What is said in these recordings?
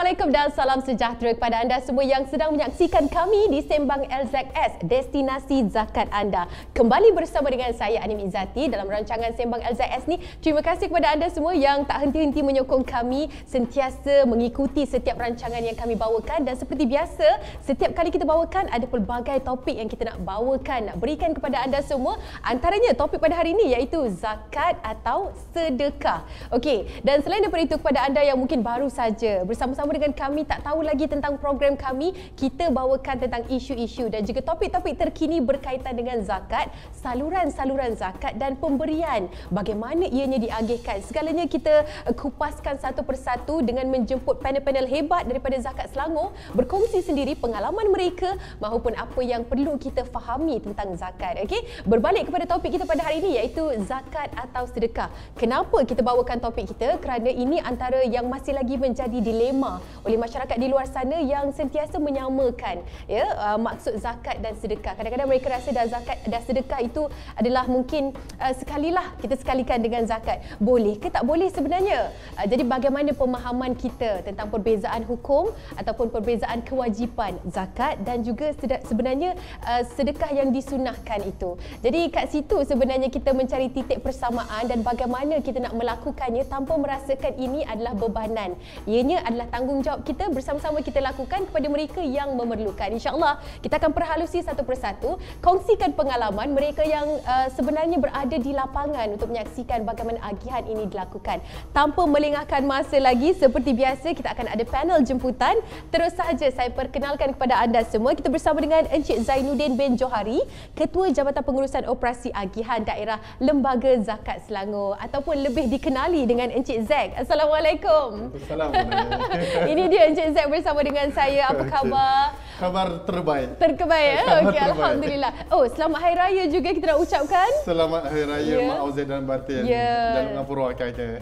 Assalamualaikum dan salam sejahtera kepada anda semua yang sedang menyaksikan kami di Sembang LZS, destinasi zakat anda. Kembali bersama dengan saya Anim Izzati dalam rancangan Sembang LZS ni. Terima kasih kepada anda semua yang tak henti-henti menyokong kami, sentiasa mengikuti setiap rancangan yang kami bawakan, dan seperti biasa, setiap kali kita bawakan ada pelbagai topik yang kita nak bawakan, nak berikan kepada anda semua. Antaranya topik pada hari ini iaitu zakat atau sedekah. Okey, dan selain daripada itu, kepada anda yang mungkin baru saja bersama-sama dengan kami, tak tahu lagi tentang program kami, kita bawakan tentang isu-isu dan juga topik-topik terkini berkaitan dengan zakat, saluran-saluran zakat dan pemberian, bagaimana ianya diagihkan. Segalanya kita kupaskan satu persatu dengan menjemput panel-panel hebat daripada Zakat Selangor, berkongsi sendiri pengalaman mereka maupun apa yang perlu kita fahami tentang zakat. Okey, berbalik kepada topik kita pada hari ini iaitu zakat atau sedekah. Kenapa kita bawakan topik kita? Kerana ini antara yang masih lagi menjadi dilema oleh masyarakat di luar sana yang sentiasa menyamakan maksud zakat dan sedekah. Kadang-kadang mereka rasa dah zakat dah sedekah itu adalah mungkin sekalilah kita sekalikan dengan zakat. Boleh ke tak boleh sebenarnya? Jadi bagaimana pemahaman kita tentang perbezaan hukum ataupun perbezaan kewajipan zakat dan juga sebenarnya sedekah yang disunahkan itu. Jadi kat situ sebenarnya kita mencari titik persamaan dan bagaimana kita nak melakukannya tanpa merasakan ini adalah bebanan. Ianya adalah tanggungjawab kita, bersama-sama kita lakukan kepada mereka yang memerlukan. InsyaAllah kita akan perhalusi satu persatu, kongsikan pengalaman mereka yang sebenarnya berada di lapangan untuk menyaksikan bagaimana agihan ini dilakukan. Tanpa melengahkan masa lagi, seperti biasa kita akan ada panel jemputan. Terus sahaja saya perkenalkan kepada anda semua, kita bersama dengan Encik Zainuddin bin Johari, Ketua Jabatan Pengurusan Operasi Agihan Daerah Lembaga Zakat Selangor, ataupun lebih dikenali dengan Encik Zack. Assalamualaikum. Assalamualaikum. Ini dia Encik Zack bersama dengan saya. Apa khabar? Khabar terbaik. Terbaik ya? Okey, alhamdulillah. Oh, selamat Hari Raya juga kita nak ucapkan. Selamat Hari Raya Mak Auzir dan Batin. Dalam ngapura kata.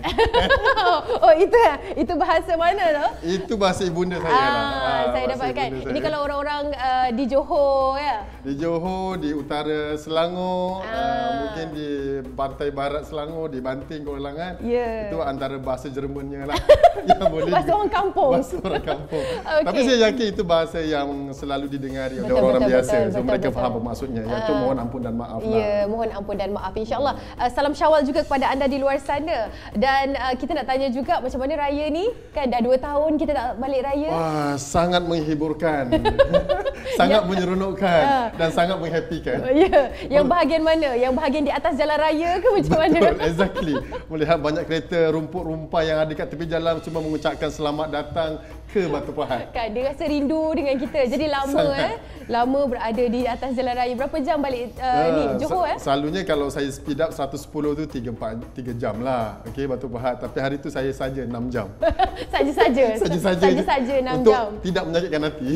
Oh, itu bahasa mana tu? Itu bahasa ibunda saya lah. Saya dapatkan. Ini kalau orang-orang di Johor ya. Di Johor, di utara Selangor, mungkin di pantai barat Selangor, di Banting, Kelangan. Itu antara bahasa Jermannya lah. Yang boleh. Bahasa orang kampung. Bahasa orang kampung. Tapi saya yakin itu bahasa yang selalu didengari oleh orang-orang biasa. Mereka faham maksudnya. Iaitu mohon ampun dan maaf lah. Ya, mohon ampun dan maaf. InsyaAllah. Salam Syawal juga kepada anda di luar sana. Dan kita nak tanya juga macam mana raya ni? Kan dah 2 tahun kita tak balik raya. Wah, sangat menghiburkan. Sangat menyeronokkan dan sangat menghappykan. Ya, yang bahagian mana? Yang bahagian di atas jalan raya ke macam mana? Betul, exactly. Melihat banyak kereta rumput-rumpa yang ada kat tepi jalan cuma mengucapkan selamat datang ke Batu Pahat. Kan dia rasa rindu dengan kita. Jadi lama lama berada di atas jalan raya. Berapa jam balik ni Johor Selalunya kalau saya speed up 110 tu 3 jam lah. Okey, Batu Pahat. Tapi hari tu saya saja 6 jam. Saja-saja 6 untuk jam. Tidak menyakitkan hati.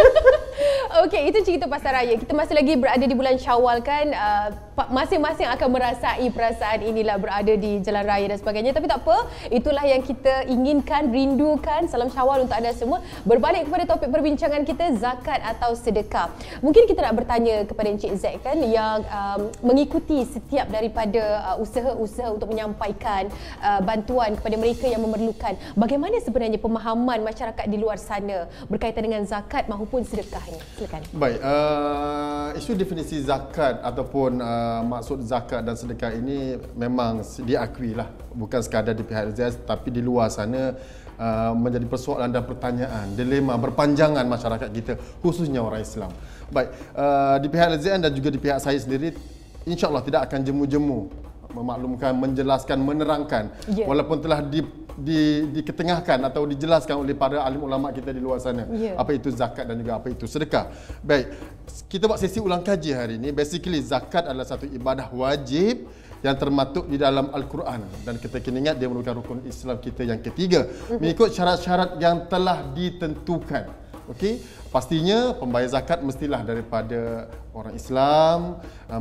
Okey, itu cerita pasal raya. Kita masih lagi berada di bulan Syawal kan. Masing-masing akan merasai perasaan inilah berada di jalan raya dan sebagainya. Tapi tak apa, itulah yang kita inginkan, rindukan. Salam Syawal untuk anda semua. Berbalik kepada topik perbincangan kita, zakat atau sedekah. Mungkin kita nak bertanya kepada Encik Zack kan, yang mengikuti setiap daripada usaha-usaha untuk menyampaikan bantuan kepada mereka yang memerlukan. Bagaimana sebenarnya pemahaman masyarakat di luar sana berkaitan dengan zakat maupun sedekah ini? Silakan. Baik, isu definisi zakat ataupun maksud zakat dan sedekah ini memang diakui lah, bukan sekadar di pihak LZS tapi di luar sana menjadi persoalan dan pertanyaan, dilema berpanjangan masyarakat kita, khususnya orang Islam. Baik, di pihak LZN dan juga di pihak saya sendiri, insya-Allah tidak akan jemu-jemu memaklumkan, menjelaskan, menerangkan, walaupun telah diketengahkan atau dijelaskan oleh para alim ulama kita di luar sana, apa itu zakat dan juga apa itu sedekah. Baik, kita buat sesi ulang kaji hari ini. Basically zakat adalah satu ibadah wajib yang termaktub di dalam Al-Quran, dan kita kena ingat dia merupakan rukun Islam kita yang ketiga mengikut syarat-syarat yang telah ditentukan. Okey, pastinya pembayar zakat mestilah daripada orang Islam.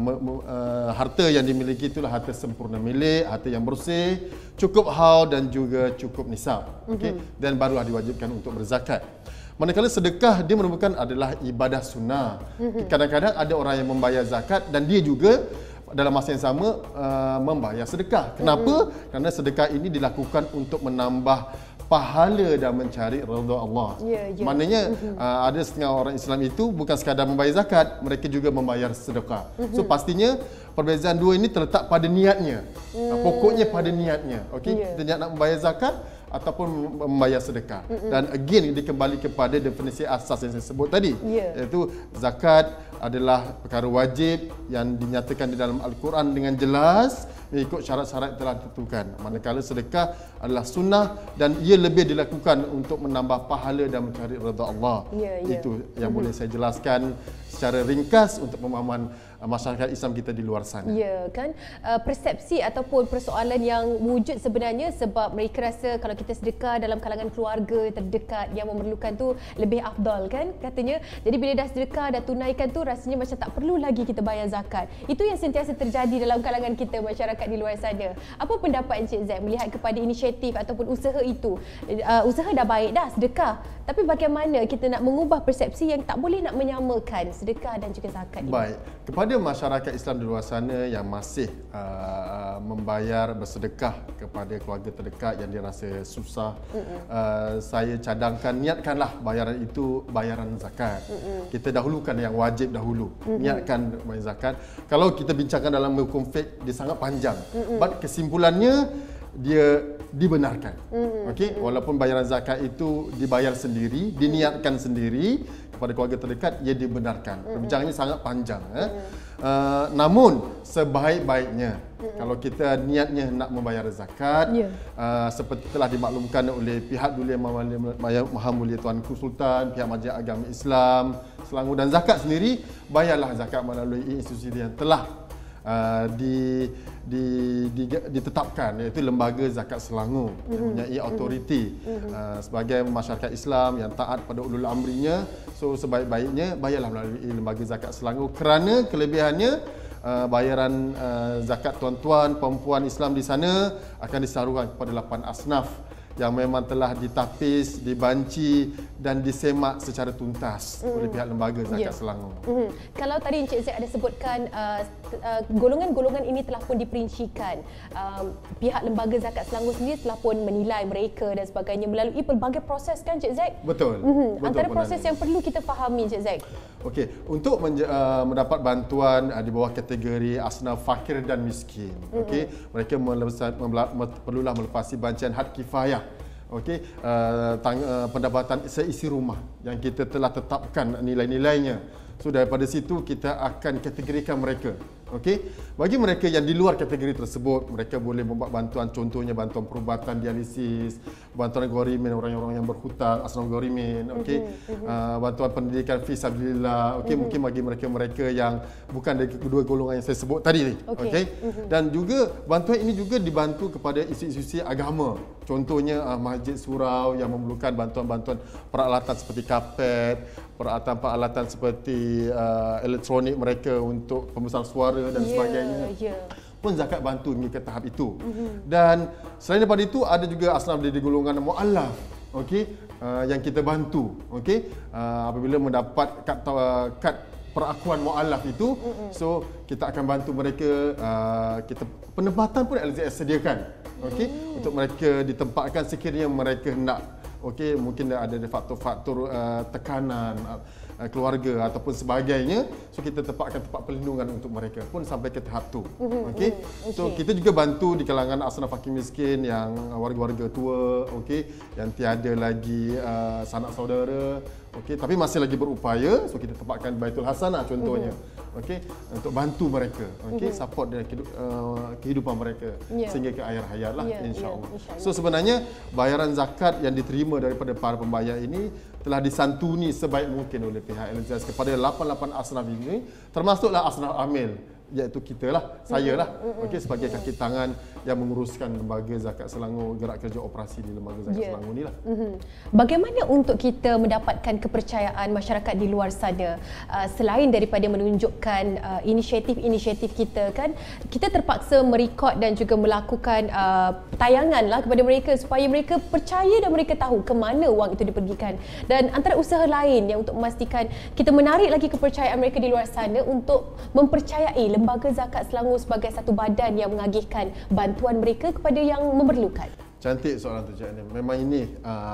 Harta yang dimiliki itulah harta sempurna milik, harta yang bersih, cukup haul dan juga cukup nisab. Okey, dan barulah diwajibkan untuk berzakat. Manakala sedekah dia merupakan adalah ibadah sunnah. Kadang-kadang ada orang yang membayar zakat dan dia juga dalam masa yang sama membayar sedekah. Kenapa? Kerana sedekah ini dilakukan untuk menambah pahala dan mencari redha Allah. Maknanya ada setengah orang Islam itu bukan sekadar membayar zakat, mereka juga membayar sedekah. So pastinya perbezaan dua ini terletak pada niatnya. Pokoknya pada niatnya. Okey, kita niat nak membayar zakat ataupun membayar sedekah. Dan again dikembali kepada definisi asas yang saya sebut tadi, iaitu zakat adalah perkara wajib yang dinyatakan di dalam Al-Quran dengan jelas mengikut syarat-syarat yang telah ditentukan. Manakala sedekah adalah sunnah dan ia lebih dilakukan untuk menambah pahala dan mencari redha Allah. Itu yang boleh saya jelaskan secara ringkas untuk pemahaman masyarakat Islam kita di luar sana. Ya kan, persepsi ataupun persoalan yang wujud sebenarnya sebab mereka rasa kalau kita sedekah dalam kalangan keluarga terdekat yang memerlukan tu lebih afdal kan katanya. Jadi bila dah sedekah, dah tunaikan tu rasanya macam tak perlu lagi kita bayar zakat. Itu yang sentiasa terjadi dalam kalangan kita masyarakat di luar sana. Apa pendapat Encik Zack melihat kepada inisiatif ataupun usaha itu? Usaha dah baik dah, sedekah. Tapi bagaimana kita nak mengubah persepsi yang tak boleh nak menyamakan sedekah dan juga zakat ini? Baik, kepada masyarakat Islam di luar sana yang masih membayar bersedekah kepada keluarga terdekat yang dirasa susah, saya cadangkan niatkanlah bayaran itu bayaran zakat. Kita dahulukan yang wajib dahulu, niatkan bayar zakat. Kalau kita bincangkan dalam hukum fiqh, dia sangat panjang. But kesimpulannya dia dibenarkan. Okey, walaupun bayaran zakat itu dibayar sendiri, diniatkan sendiri kepada keluarga terdekat, ia dibenarkan. Perbincangannya sangat panjang. Namun sebaik-baiknya kalau kita niatnya nak membayar zakat, seperti telah dimaklumkan oleh pihak Duli Yang Maha Mulia Tuanku Sultan, pihak Majlis Agama Islam Selangor dan zakat sendiri, bayarlah zakat melalui institusi yang telah ditetapkan, iaitu Lembaga Zakat Selangor yang mempunyai autoriti sebagai masyarakat Islam yang taat pada ulul amrinya. So sebaik-baiknya bayarlah melalui Lembaga Zakat Selangor, kerana kelebihannya bayaran zakat tuan-tuan, perempuan Islam di sana akan disalurkan kepada 8 asnaf yang memang telah ditapis, dibanci dan disemak secara tuntas oleh pihak Lembaga Zakat Selangor. Kalau tadi Encik Zack ada sebutkan golongan-golongan ini telah pun diperincikan. Pihak Lembaga Zakat Selangor sendiri telah pun menilai mereka dan sebagainya melalui pelbagai proses kan Encik Zack? Betul. Antara proses yang perlu kita fahami Encik Zack. Okey, untuk mendapat bantuan di bawah kategori asnaf fakir dan miskin, okey, mereka perlulah melepasi bancian had kifayah. Okey, pendapatan seisi rumah yang kita telah tetapkan nilai-nilainya. So daripada situ kita akan kategorikan mereka. Okey, bagi mereka yang di luar kategori tersebut, mereka boleh membuat bantuan, contohnya bantuan perubatan dialisis, bantuan gorimin orang-orang yang berhutang, asnaf gorimin, okey, bantuan pendidikan fi sabilillah, okey, mungkin bagi mereka-mereka yang bukan dari kedua golongan yang saya sebut tadi, okey. Dan juga bantuan ini juga dibantu kepada institusi agama. Contohnya masjid surau yang memerlukan bantuan-bantuan peralatan seperti kapet, peralatan seperti elektronik mereka untuk pembesar suara dan sebagainya. Pun zakat bantu hingga ke tahap itu. Dan selain daripada itu ada juga asnaf dari golongan muallaf, okey, yang kita bantu, okey, apabila mendapat kad perakuan muallaf itu, so kita akan bantu mereka. Kita penempatan pun LZS sediakan, okey, untuk mereka ditempatkan sekiranya mereka nak. Okey, mungkin ada faktor-faktor tekanan keluarga ataupun sebagainya. So kita tempatkan tempat perlindungan untuk mereka pun sampai ke tahap tu. Okey. So kita juga bantu di kalangan asnaf fakir miskin yang warga-warga tua, okey, yang tiada lagi sanak saudara, okey, tapi masih lagi berupaya. So kita tempatkan Baitul Hasanah contohnya. Okey, untuk bantu mereka, okey, support dari kehidupan mereka sehingga ke akhir hayat lah, insya-Allah. So sebenarnya bayaran zakat yang diterima daripada para pembayar ini telah disantuni sebaik mungkin oleh pihak LZS kepada 88 asnaf ini, termasuklah asnaf amil, iaitu kita lah, saya lah, okey, sebagai kaki tangan yang menguruskan Lembaga Zakat Selangor, gerak kerja operasi di Lembaga Zakat Selangor ni lah. Bagaimana untuk kita mendapatkan kepercayaan masyarakat di luar sana, selain daripada menunjukkan inisiatif-inisiatif kita kan, kita terpaksa merekod dan juga melakukan tayangan lah kepada mereka supaya mereka percaya dan mereka tahu ke mana wang itu dipergikan. Dan antara usaha lain yang untuk memastikan kita menarik lagi kepercayaan mereka di luar sana untuk mempercayai Lembaga Zakat Selangor sebagai satu badan yang mengagihkan bantuan mereka kepada yang memerlukan. Cantik soalan tu Cik Anim. Memang ini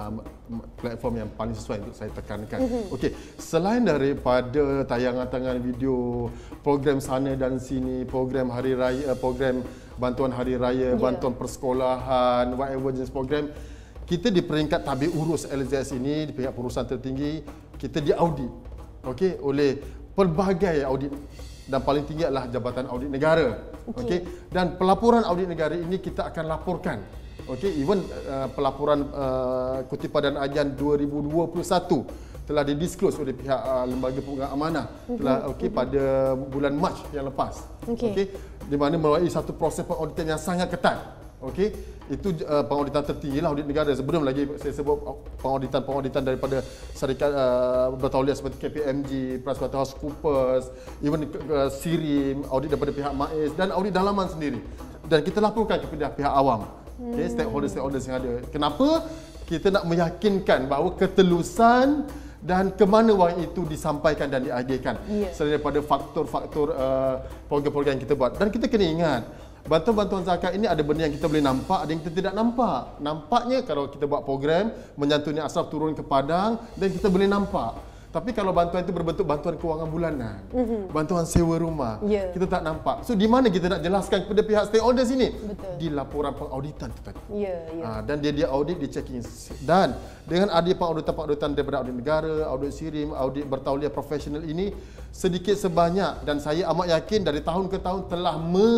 platform yang paling sesuai untuk saya tekankan. Okey, selain daripada tayangan-tayangan video, program sana dan sini, program hari raya, program bantuan hari raya, bantuan persekolahan, whatever jenis program, kita di peringkat tabik urus LZS ini, di peringkat perusahaan tertinggi, kita diaudit, okey, oleh pelbagai audit, dan paling tinggi adalah Jabatan Audit Negara. Okey, dan pelaporan audit negara ini kita akan laporkan. Okey, even pelaporan kutipan dan ajian 2021 telah didisclose oleh pihak Lembaga Pemegang Amanah telah pada bulan Mac yang lepas. Okey, di mana melalui satu proses pengauditan yang sangat ketat. Okey, itu pengauditan tertinggi lah audit negara. Sebelum lagi saya sebut pengauditan daripada syarikat bertauliah seperti KPMG, PricewaterhouseCoopers, even SIRIM, audit daripada pihak MAIS dan audit dalaman sendiri. Dan kita laporkan kepada pihak awam. Okay, stakeholders yang ada. Kenapa? Kita nak meyakinkan bahawa ketelusan dan ke mana wang itu disampaikan dan diadirkan. Selain daripada faktor-faktor program-program yang kita buat. Dan kita kena ingat, bantuan-bantuan zakat ini ada benda yang kita boleh nampak, ada yang kita tidak nampak. Nampaknya kalau kita buat program, menyantuni asraf turun ke padang, dan kita boleh nampak. Tapi kalau bantuan itu berbentuk bantuan kewangan bulanan, bantuan sewa rumah, kita tak nampak. So di mana kita nak jelaskan kepada pihak stakeholders ini? Di laporan pengauditan itu tadi. Dan dia audit, dia checking. Dan dengan adanya pengauditan daripada audit negara, audit SIRIM, audit bertauliah profesional ini, sedikit sebanyak, dan saya amat yakin dari tahun ke tahun telah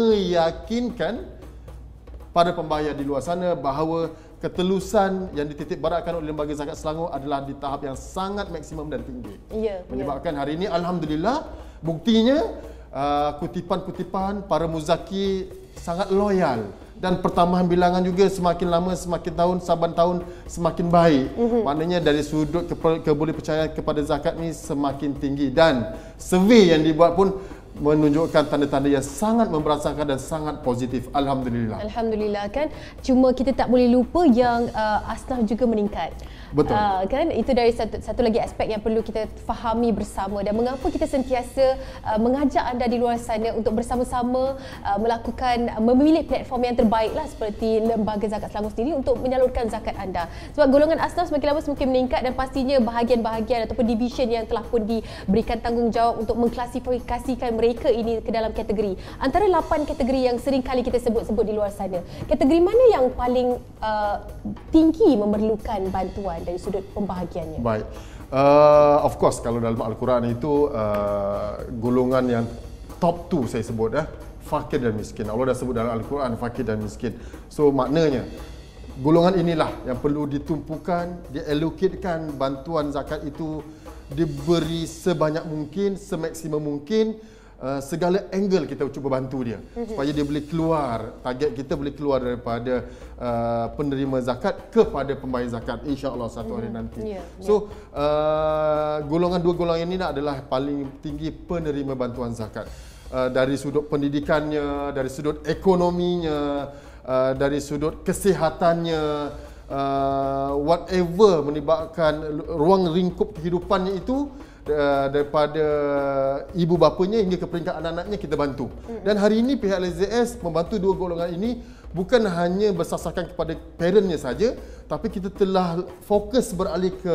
meyakinkan para pembayar di luar sana bahawa ketelusan yang dititik beratkan oleh Lembaga Zakat Selangor adalah di tahap yang sangat maksimum dan tinggi. Menyebabkan hari ini alhamdulillah buktinya kutipan-kutipan para muzaki sangat loyal dan pertambahan bilangan juga semakin lama semakin tahun saban tahun semakin baik. Maknanya dari sudut kebolehpercayaan kepada zakat ni semakin tinggi, dan survey yang dibuat pun menunjukkan tanda-tanda yang sangat memberasakan dan sangat positif. Alhamdulillah. Alhamdulillah kan. Cuma kita tak boleh lupa yang asnaf juga meningkat. Betul. Kan itu dari satu lagi aspek yang perlu kita fahami bersama, dan mengapa kita sentiasa mengajak anda di luar sana untuk bersama-sama memilih platform yang terbaik lah seperti Lembaga Zakat Selangor sendiri untuk menyalurkan zakat anda. Sebab golongan asnaf semakin lama semakin meningkat, dan pastinya bahagian-bahagian ataupun division yang telah pun diberikan tanggungjawab untuk mengklasifikasikan mereka ini ke dalam kategori. Antara 8 kategori yang sering kali kita sebut-sebut di luar sana, kategori mana yang paling tinggi memerlukan bantuan dari sudut pembahagiannya? Baik. Of course kalau dalam Al-Quran itu golongan yang top 2 saya sebut fakir dan miskin. Allah dah sebut dalam Al-Quran fakir dan miskin. So maknanya golongan inilah yang perlu ditumpukan, dialokatkan bantuan zakat itu, diberi sebanyak mungkin, semaksimum mungkin. Segala angle kita cuba bantu dia supaya dia boleh keluar, target kita boleh keluar daripada penerima zakat kepada pembayar zakat, insya-Allah satu hari nanti. So dua golongan ini adalah paling tinggi penerima bantuan zakat. Dari sudut pendidikannya, dari sudut ekonominya, dari sudut kesihatannya, whatever melibatkan ruang lingkup kehidupannya itu, daripada ibu bapanya hingga ke peringkat anak-anaknya kita bantu. Dan hari ini pihak LZS membantu dua golongan ini bukan hanya bersasarkan kepada parentnya saja, tapi kita telah fokus beralih ke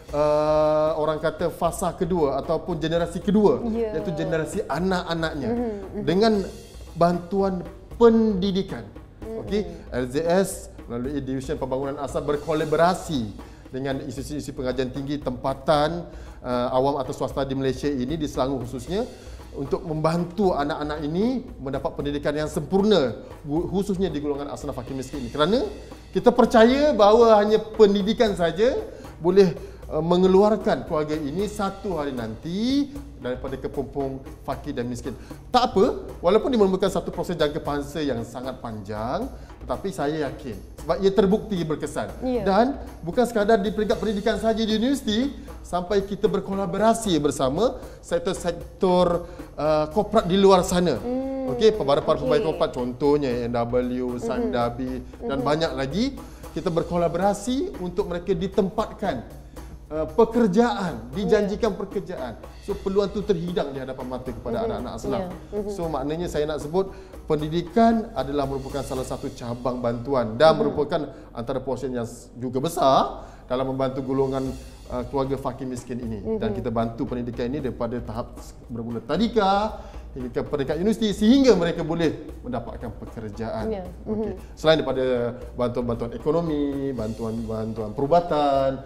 orang kata fasa kedua ataupun generasi kedua, iaitu generasi anak-anaknya dengan bantuan pendidikan. Okey, LZS melalui Division Pembangunan Asas berkolaborasi dengan institusi pengajian tinggi tempatan awam atau swasta di Malaysia ini, di Selangor khususnya, untuk membantu anak-anak ini mendapat pendidikan yang sempurna, khususnya di golongan asnaf fakir miskin. Kerana kita percaya bahawa hanya pendidikan saja boleh mengeluarkan keluarga ini satu hari nanti daripada kepompong fakir dan miskin. Tak apa, walaupun dia memerlukan satu proses jangka masa yang sangat panjang, tetapi saya yakin sebab ia terbukti berkesan. Dan bukan sekadar di peringkat pendidikan saja di universiti, sampai kita berkolaborasi bersama sektor-sektor korporat di luar sana. Okey, para pembayar korporat contohnya NW, Sandabi dan banyak lagi, kita berkolaborasi untuk mereka ditempatkan pekerjaan, dijanjikan pekerjaan. So peluang tu terhidang di hadapan mata kepada anak-anak Aslam. So maknanya saya nak sebut pendidikan adalah merupakan salah satu cabang bantuan dan merupakan antara portion yang juga besar dalam membantu golongan keluarga fakir miskin ini. Dan kita bantu pendidikan ini daripada tahap bermula tadika hingga ke peringkat universiti sehingga mereka boleh mendapatkan pekerjaan. Okay. Selain daripada bantuan-bantuan ekonomi, bantuan-bantuan perubatan,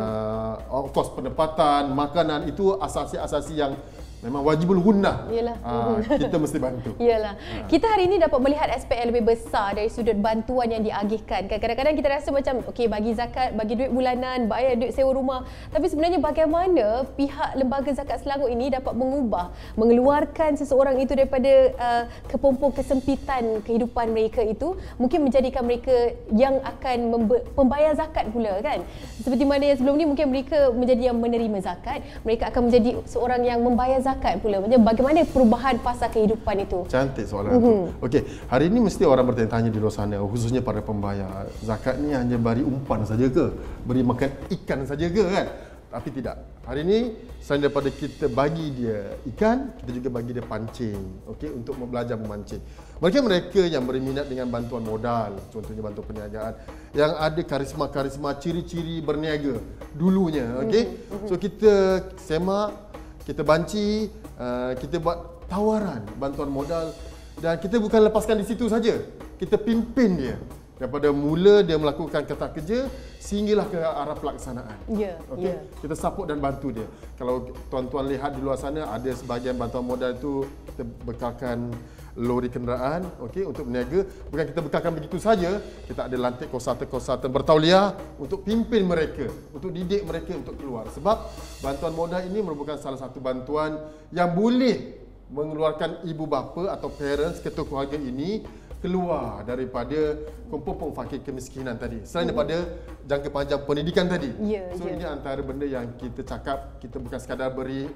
of course pendapatan, makanan, itu asasi-asasi yang memang wajibul gunnah. Kita mesti bantu. Yalah. Kita hari ini dapat melihat aspek yang lebih besar dari sudut bantuan yang diagihkan. Kadang-kadang kita rasa macam okey, bagi zakat, bagi duit bulanan, bayar duit sewa rumah. Tapi sebenarnya bagaimana pihak Lembaga Zakat Selangor ini dapat mengubah, mengeluarkan seseorang itu daripada kepompong kesempitan kehidupan mereka itu, mungkin menjadikan mereka yang akan pembayar zakat pula kan. Seperti mana yang sebelum ni mungkin mereka menjadi yang menerima zakat, mereka akan menjadi seorang yang membayar zakat pula. Macam bagaimana perubahan fasa kehidupan itu? Cantik soalan itu. Okey, hari ini mesti orang bertanya-tanya di luar sana, khususnya para pembayar, zakat ni hanya beri umpan saja ke? Beri makan ikan saja ke kan? Tapi tidak. Hari ini selain daripada kita bagi dia ikan, kita juga bagi dia pancing, okey, untuk belajar memancing. Mereka yang berminat dengan bantuan modal, contohnya bantuan perniagaan, yang ada karisma-karisma, ciri-ciri berniaga dulunya, okey. So kita semak, kita banci, kita buat tawaran bantuan modal dan kita bukan lepaskan di situ saja. Kita pimpin dia daripada mula dia melakukan kata kerja sehinggalah ke arah pelaksanaan. Okey. Kita support dan bantu dia. Kalau tuan-tuan lihat di luar sana, ada sebahagian bantuan modal itu kita bekalkan lori kenderaan, okey, untuk berniaga. Bukan kita bekalkan begitu saja, kita ada lantik konsultan bertauliah untuk pimpin mereka, untuk didik mereka untuk keluar. Sebab bantuan modal ini merupakan salah satu bantuan yang boleh mengeluarkan ibu bapa atau parents, ketua keluarga ini keluar daripada kepompong fakir kemiskinan tadi. Selain daripada jangka panjang pendidikan tadi. Ini antara benda yang kita cakap, kita bukan sekadar beri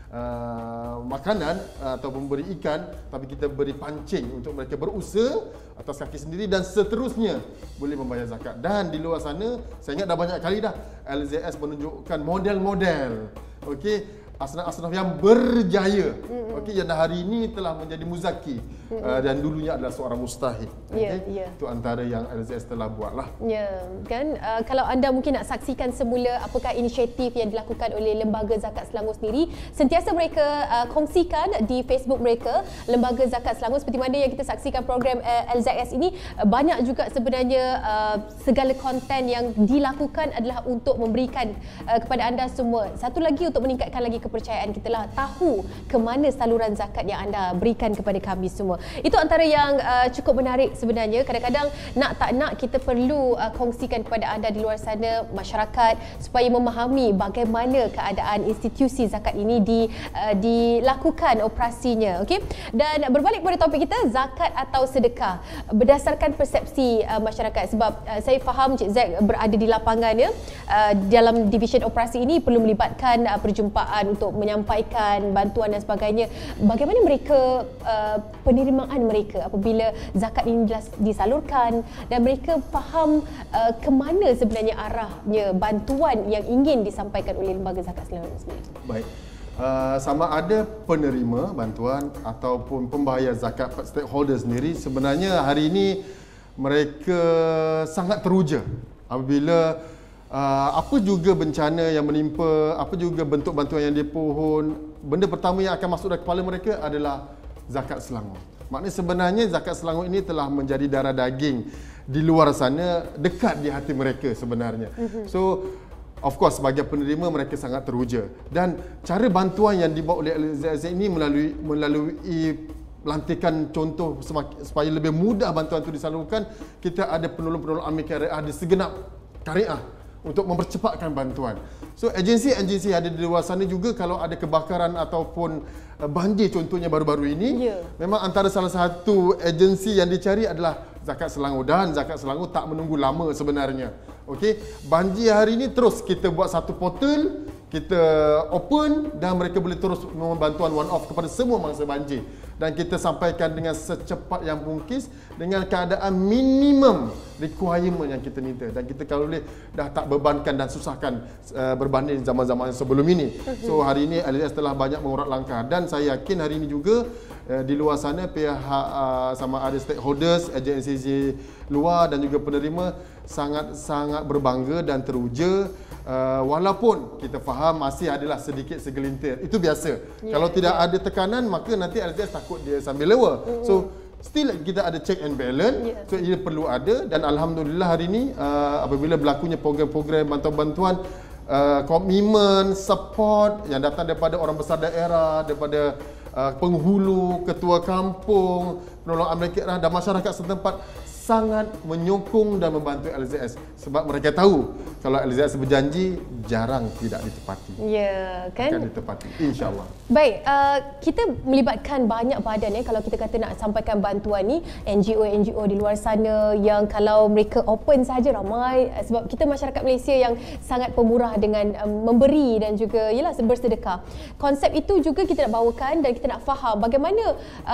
makanan atau memberi ikan, tapi kita beri pancing untuk mereka berusaha atas kaki sendiri dan seterusnya boleh membayar zakat. Dan di luar sana, saya ingat dah banyak kali dah LZS menunjukkan model-model, okey, asnaf-asnaf yang berjaya, okey, yang hari ini telah menjadi muzaki dan dulunya adalah seorang mustahid. Itu antara yang LZS telah buatlah. Kan kalau anda mungkin nak saksikan semula apakah inisiatif yang dilakukan oleh Lembaga Zakat Selangor sendiri, sentiasa mereka kongsikan di Facebook mereka, Lembaga Zakat Selangor. Seperti mana yang kita saksikan program LZS ini, banyak juga sebenarnya segala konten yang dilakukan adalah untuk memberikan kepada anda semua. Satu lagi, untuk meningkatkan lagi kepercayaan kita lah, tahu ke mana saluran zakat yang anda berikan kepada kami semua. Itu antara yang cukup menarik sebenarnya. Kadang-kadang nak tak nak kita perlu kongsikan kepada anda di luar sana, masyarakat, supaya memahami bagaimana keadaan institusi zakat ini dilakukan operasinya. Okey. Dan berbalik kepada topik kita, zakat atau sedekah berdasarkan persepsi masyarakat. Sebab saya faham Cik Zack berada di lapangan ya, dalam division operasi ini perlu melibatkan perjumpaan untuk menyampaikan bantuan dan sebagainya. Bagaimana mereka penerimaan mereka apabila zakat ini disalurkan dan mereka faham ke mana sebenarnya arahnya bantuan yang ingin disampaikan oleh Lembaga Zakat Selangor sendiri? Baik. Sama ada penerima bantuan ataupun pembayar zakat stakeholder sendiri, sebenarnya hari ini mereka sangat teruja apabila apa juga bencana yang menimpa, apa juga bentuk bantuan yang dipohon, benda pertama yang akan masuk dalam kepala mereka adalah zakat Selangor. Maknanya sebenarnya zakat Selangor ini telah menjadi darah daging di luar sana, dekat di hati mereka sebenarnya. So of course sebagai penerima mereka sangat teruja, dan cara bantuan yang dibawa oleh LZS ini melalui lantikan contoh supaya lebih mudah bantuan itu disalurkan. Kita ada penolong-penolong amil syariah di segenap syariah untuk mempercepatkan bantuan. So agensi-agensi ada di luar sana juga, kalau ada kebakaran ataupun banjir contohnya baru-baru ini, memang antara salah satu agensi yang dicari adalah Zakat Selangor, dan Zakat Selangor tak menunggu lama sebenarnya. Okey, banjir hari ini terus kita buat satu portal, kita open dan mereka boleh terus membantuan one off kepada semua mangsa banjir, dan kita sampaikan dengan secepat yang mungkin dengan keadaan minimum requirement yang kita minta, dan kita kalau boleh dah tak bebankan dan susahkan berbanding zaman-zaman sebelum ini. So hari ini LZS telah banyak mengurat langkah, dan saya yakin hari ini juga di luar sana pihak sama ada stakeholders, agensi luar dan juga penerima sangat-sangat berbangga dan teruja. Walaupun kita faham masih adalah sedikit segelintir, itu biasa. Kalau tidak ada tekanan, maka nanti LZS takut dia sambil lewa. So still kita ada check and balance. So ia perlu ada, dan alhamdulillah hari ini apabila berlakunya program-program bantuan-bantuan, komitmen, support yang datang daripada orang besar daerah, daripada penghulu, ketua kampung, penolong Amerika dan masyarakat setempat sangat menyokong dan membantu LZS, sebab mereka tahu kalau LZS berjanji jarang tidak ditepati. Ya, kan? Akan ditepati, insya-Allah. Baik, kita melibatkan banyak badan kalau kita kata nak sampaikan bantuan ni, NGO di luar sana yang kalau mereka open saja ramai, sebab kita masyarakat Malaysia yang sangat pemurah dengan memberi dan juga bersedekah. Konsep itu juga kita nak bawakan dan kita nak faham bagaimana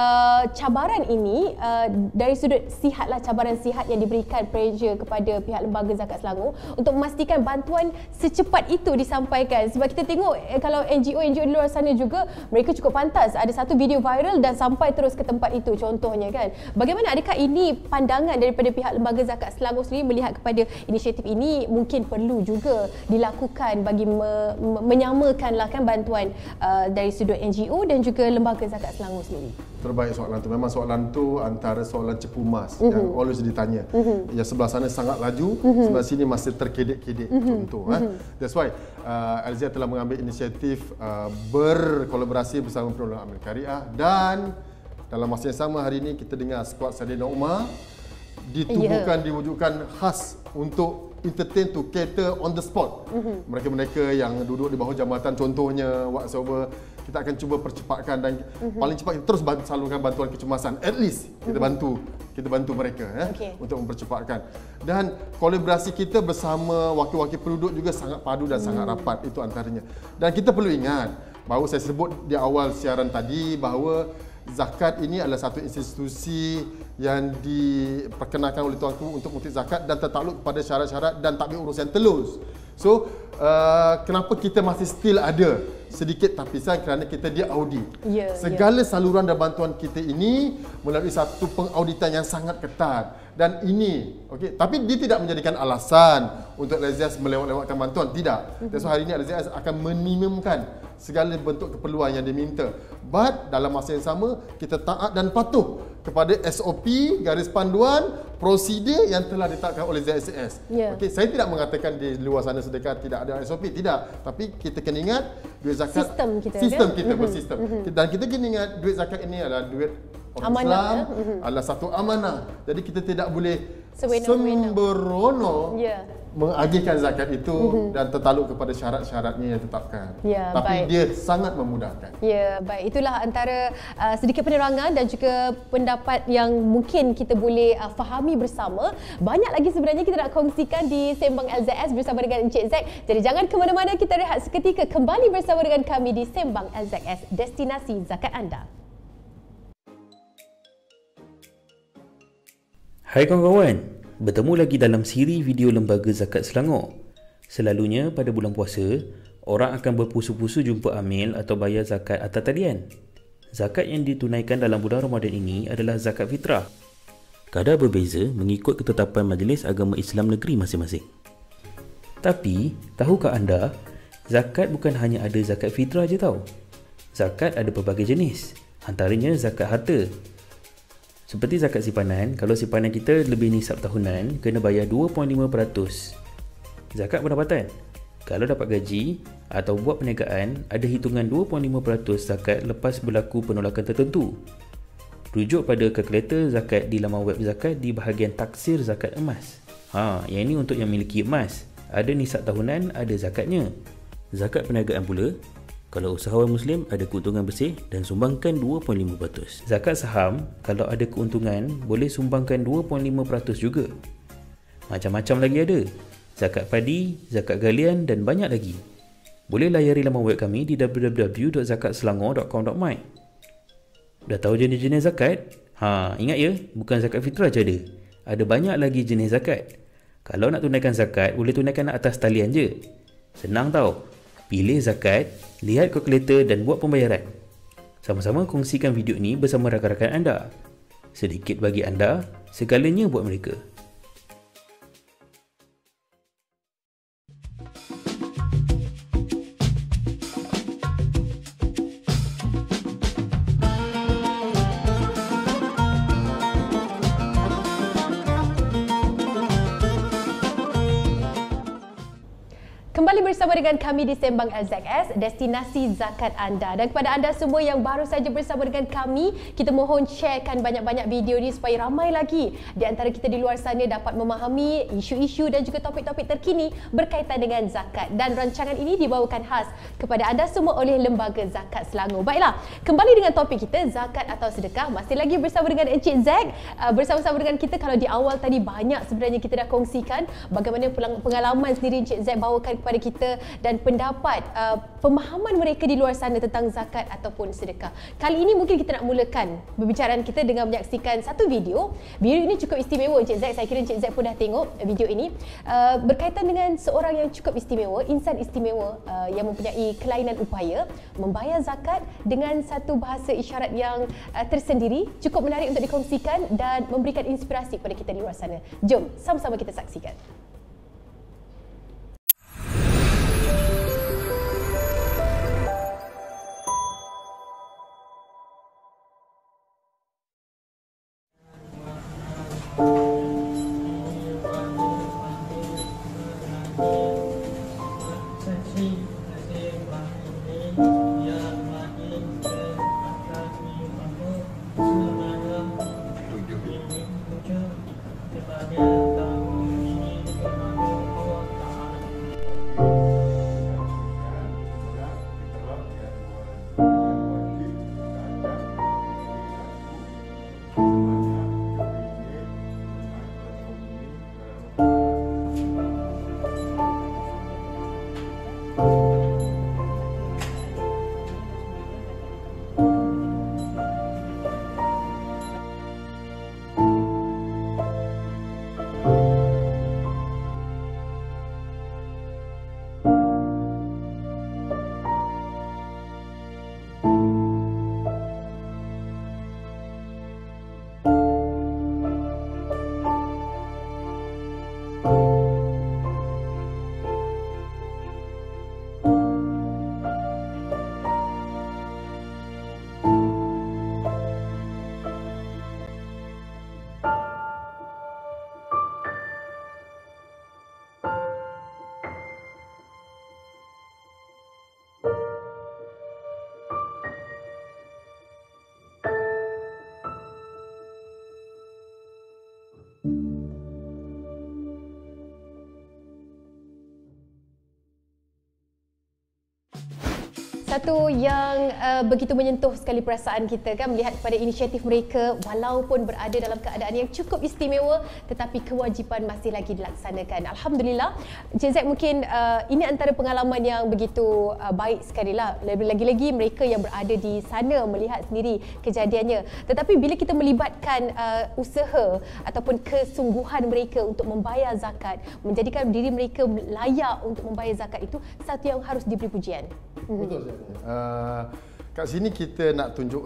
cabaran ini dari sudut sihatlah, cabaran sihat yang diberikan pressure kepada pihak Lembaga Zakat Selangor untuk memastikan bantuan secepat itu disampaikan. Sebab kita tengok kalau NGO di luar sana juga mereka cukup pantas, ada satu video viral dan sampai terus ke tempat itu contohnya kan. Bagaimana, adakah ini pandangan daripada pihak Lembaga Zakat Selangor sendiri melihat kepada inisiatif ini mungkin perlu juga dilakukan bagi menyamakanlah kan bantuan dari sudut NGO dan juga Lembaga Zakat Selangor sendiri? Terbaik soalan tu. Memang soalan tu antara soalan cepu mas yang always ditanya. Yang sebelah sana sangat laju, sebelah sini masih terkedek-kedek contoh. That's why LZS telah mengambil inisiatif berkolaborasi bersama penolong Amal Karyah, dan dalam masa yang sama hari ini kita dengar skuad Sarina Umar ditubuhkan, diwujudkan khas untuk entertain to cater on the spot. Mereka-mereka yang duduk di bawah jambatan contohnya whatsoever, kita akan cuba percepatkan, dan paling cepat kita terus salurkan bantuan kecemasan. At least kita bantu mereka untuk mempercepatkan. Dan kolaborasi kita bersama wakil-wakil penduduk juga sangat padu dan sangat rapat, itu antaranya. Dan kita perlu ingat bahawa saya sebut di awal siaran tadi bahawa zakat ini adalah satu institusi yang diperkenalkan oleh Tuanku untuk mengutip zakat dan tertakluk kepada syarat-syarat dan takbir urus yang telus. So, kenapa kita masih still ada sedikit tapisan? Kerana kita diaudit. Segala saluran dan bantuan kita ini melalui satu pengauditan yang sangat ketat. Dan ini, tapi dia tidak menjadikan alasan untuk LZS melewat-lewatkan bantuan. Tidak. That's why hari ini LZS akan minimumkan segala bentuk keperluan yang diminta. But dalam masa yang sama, kita taat dan patuh kepada SOP, garis panduan, prosedur yang telah ditetapkan oleh ZSS. Saya tidak mengatakan di luar sana sedekah tidak ada SOP, tidak. Tapi kita kena ingat duit zakat, sistem kita bersistem. Dan kita kena ingat duit zakat ini adalah duit orang Islam, adalah satu amanah. Jadi kita tidak boleh sembrono mengagihkan zakat itu dan tertakluk kepada syarat-syaratnya yang ditetapkan. Tapi dia sangat memudahkan. Baik. Itulah antara sedikit penerangan dan juga pendapat yang mungkin kita boleh fahami bersama. Banyak lagi sebenarnya kita nak kongsikan di Sembang LZS bersama dengan Encik Zack. Jadi jangan ke mana-mana, kita rehat seketika, kembali bersama dengan kami di Sembang LZS, destinasi zakat anda. Hai kawan-kawan, bertemu lagi dalam siri video Lembaga Zakat Selangor. Selalunya pada bulan puasa, orang akan berpusu-pusu jumpa amil atau bayar zakat atas talian. Zakat yang ditunaikan dalam bulan Ramadan ini adalah zakat fitrah. Kadar berbeza mengikut ketetapan Majlis Agama Islam Negeri masing-masing. Tapi, tahukah anda, zakat bukan hanya ada zakat fitrah je tau. Zakat ada pelbagai jenis, antaranya zakat harta. Seperti zakat simpanan, kalau simpanan kita lebih nisab tahunan, kena bayar 2.5%. Zakat pendapatan, kalau dapat gaji atau buat perniagaan, ada hitungan 2.5% zakat lepas berlaku penolakan tertentu. Rujuk pada kalkulator zakat di laman web zakat di bahagian taksir zakat emas. Yang ini untuk yang memiliki emas. Ada nisab tahunan, ada zakatnya. Zakat perniagaan pula, kalau usahawan Muslim ada keuntungan bersih dan sumbangkan 2.5%. Zakat saham, kalau ada keuntungan boleh sumbangkan 2.5% juga. Macam-macam lagi ada. Zakat padi, zakat galian dan banyak lagi. boleh layari laman web kami di www.zakatselangor.com.my. Dah tahu jenis-jenis zakat? Ingat ya, bukan zakat fitrah je ada. Ada banyak lagi jenis zakat. Kalau nak tunaikan zakat, boleh tunaikan atas talian je. Senang tau. Pilih zakat, lihat kalkulator dan buat pembayaran. Sama-sama kongsikan video ni bersama rakan-rakan anda. Sedikit bagi anda, segalanya buat mereka. Kembali bersama dengan kami di Sembang LZS, destinasi zakat anda. Dan kepada anda semua yang baru saja bersama dengan kami, kita mohon sharekan banyak-banyak video ni supaya ramai lagi di antara kita di luar sana dapat memahami isu-isu dan juga topik-topik terkini berkaitan dengan zakat. Dan rancangan ini dibawakan khas kepada anda semua oleh Lembaga Zakat Selangor. Baiklah, kembali dengan topik kita, zakat atau sedekah. Masih lagi bersama dengan Encik Zack. Bersama-sama dengan kita, kalau di awal tadi banyak sebenarnya kita dah kongsikan bagaimana pengalaman sendiri Encik Zack bawakan kepada kita dan pendapat pemahaman mereka di luar sana tentang zakat ataupun sedekah. Kali ini mungkin kita nak mulakan perbicaraan kita dengan menyaksikan satu video. Video ini cukup istimewa Encik Zack. Saya kira Encik Zack pun dah tengok video ini. Berkaitan dengan seorang yang cukup istimewa, insan istimewa yang mempunyai kelainan upaya membayar zakat dengan satu bahasa isyarat yang tersendiri. Cukup menarik untuk dikongsikan dan memberikan inspirasi kepada kita di luar sana. Jom sama-sama kita saksikan. Satu yang begitu menyentuh sekali perasaan kita kan, melihat kepada inisiatif mereka walaupun berada dalam keadaan yang cukup istimewa tetapi kewajipan masih lagi dilaksanakan. Alhamdulillah. Encik Zack, mungkin ini antara pengalaman yang begitu baik sekali lah. Lagi-lagi mereka yang berada di sana melihat sendiri kejadiannya. Tetapi bila kita melibatkan usaha ataupun kesungguhan mereka untuk membayar zakat, menjadikan diri mereka layak untuk membayar zakat, itu satu yang harus diberi pujian. Betul. Kat sini kita nak tunjuk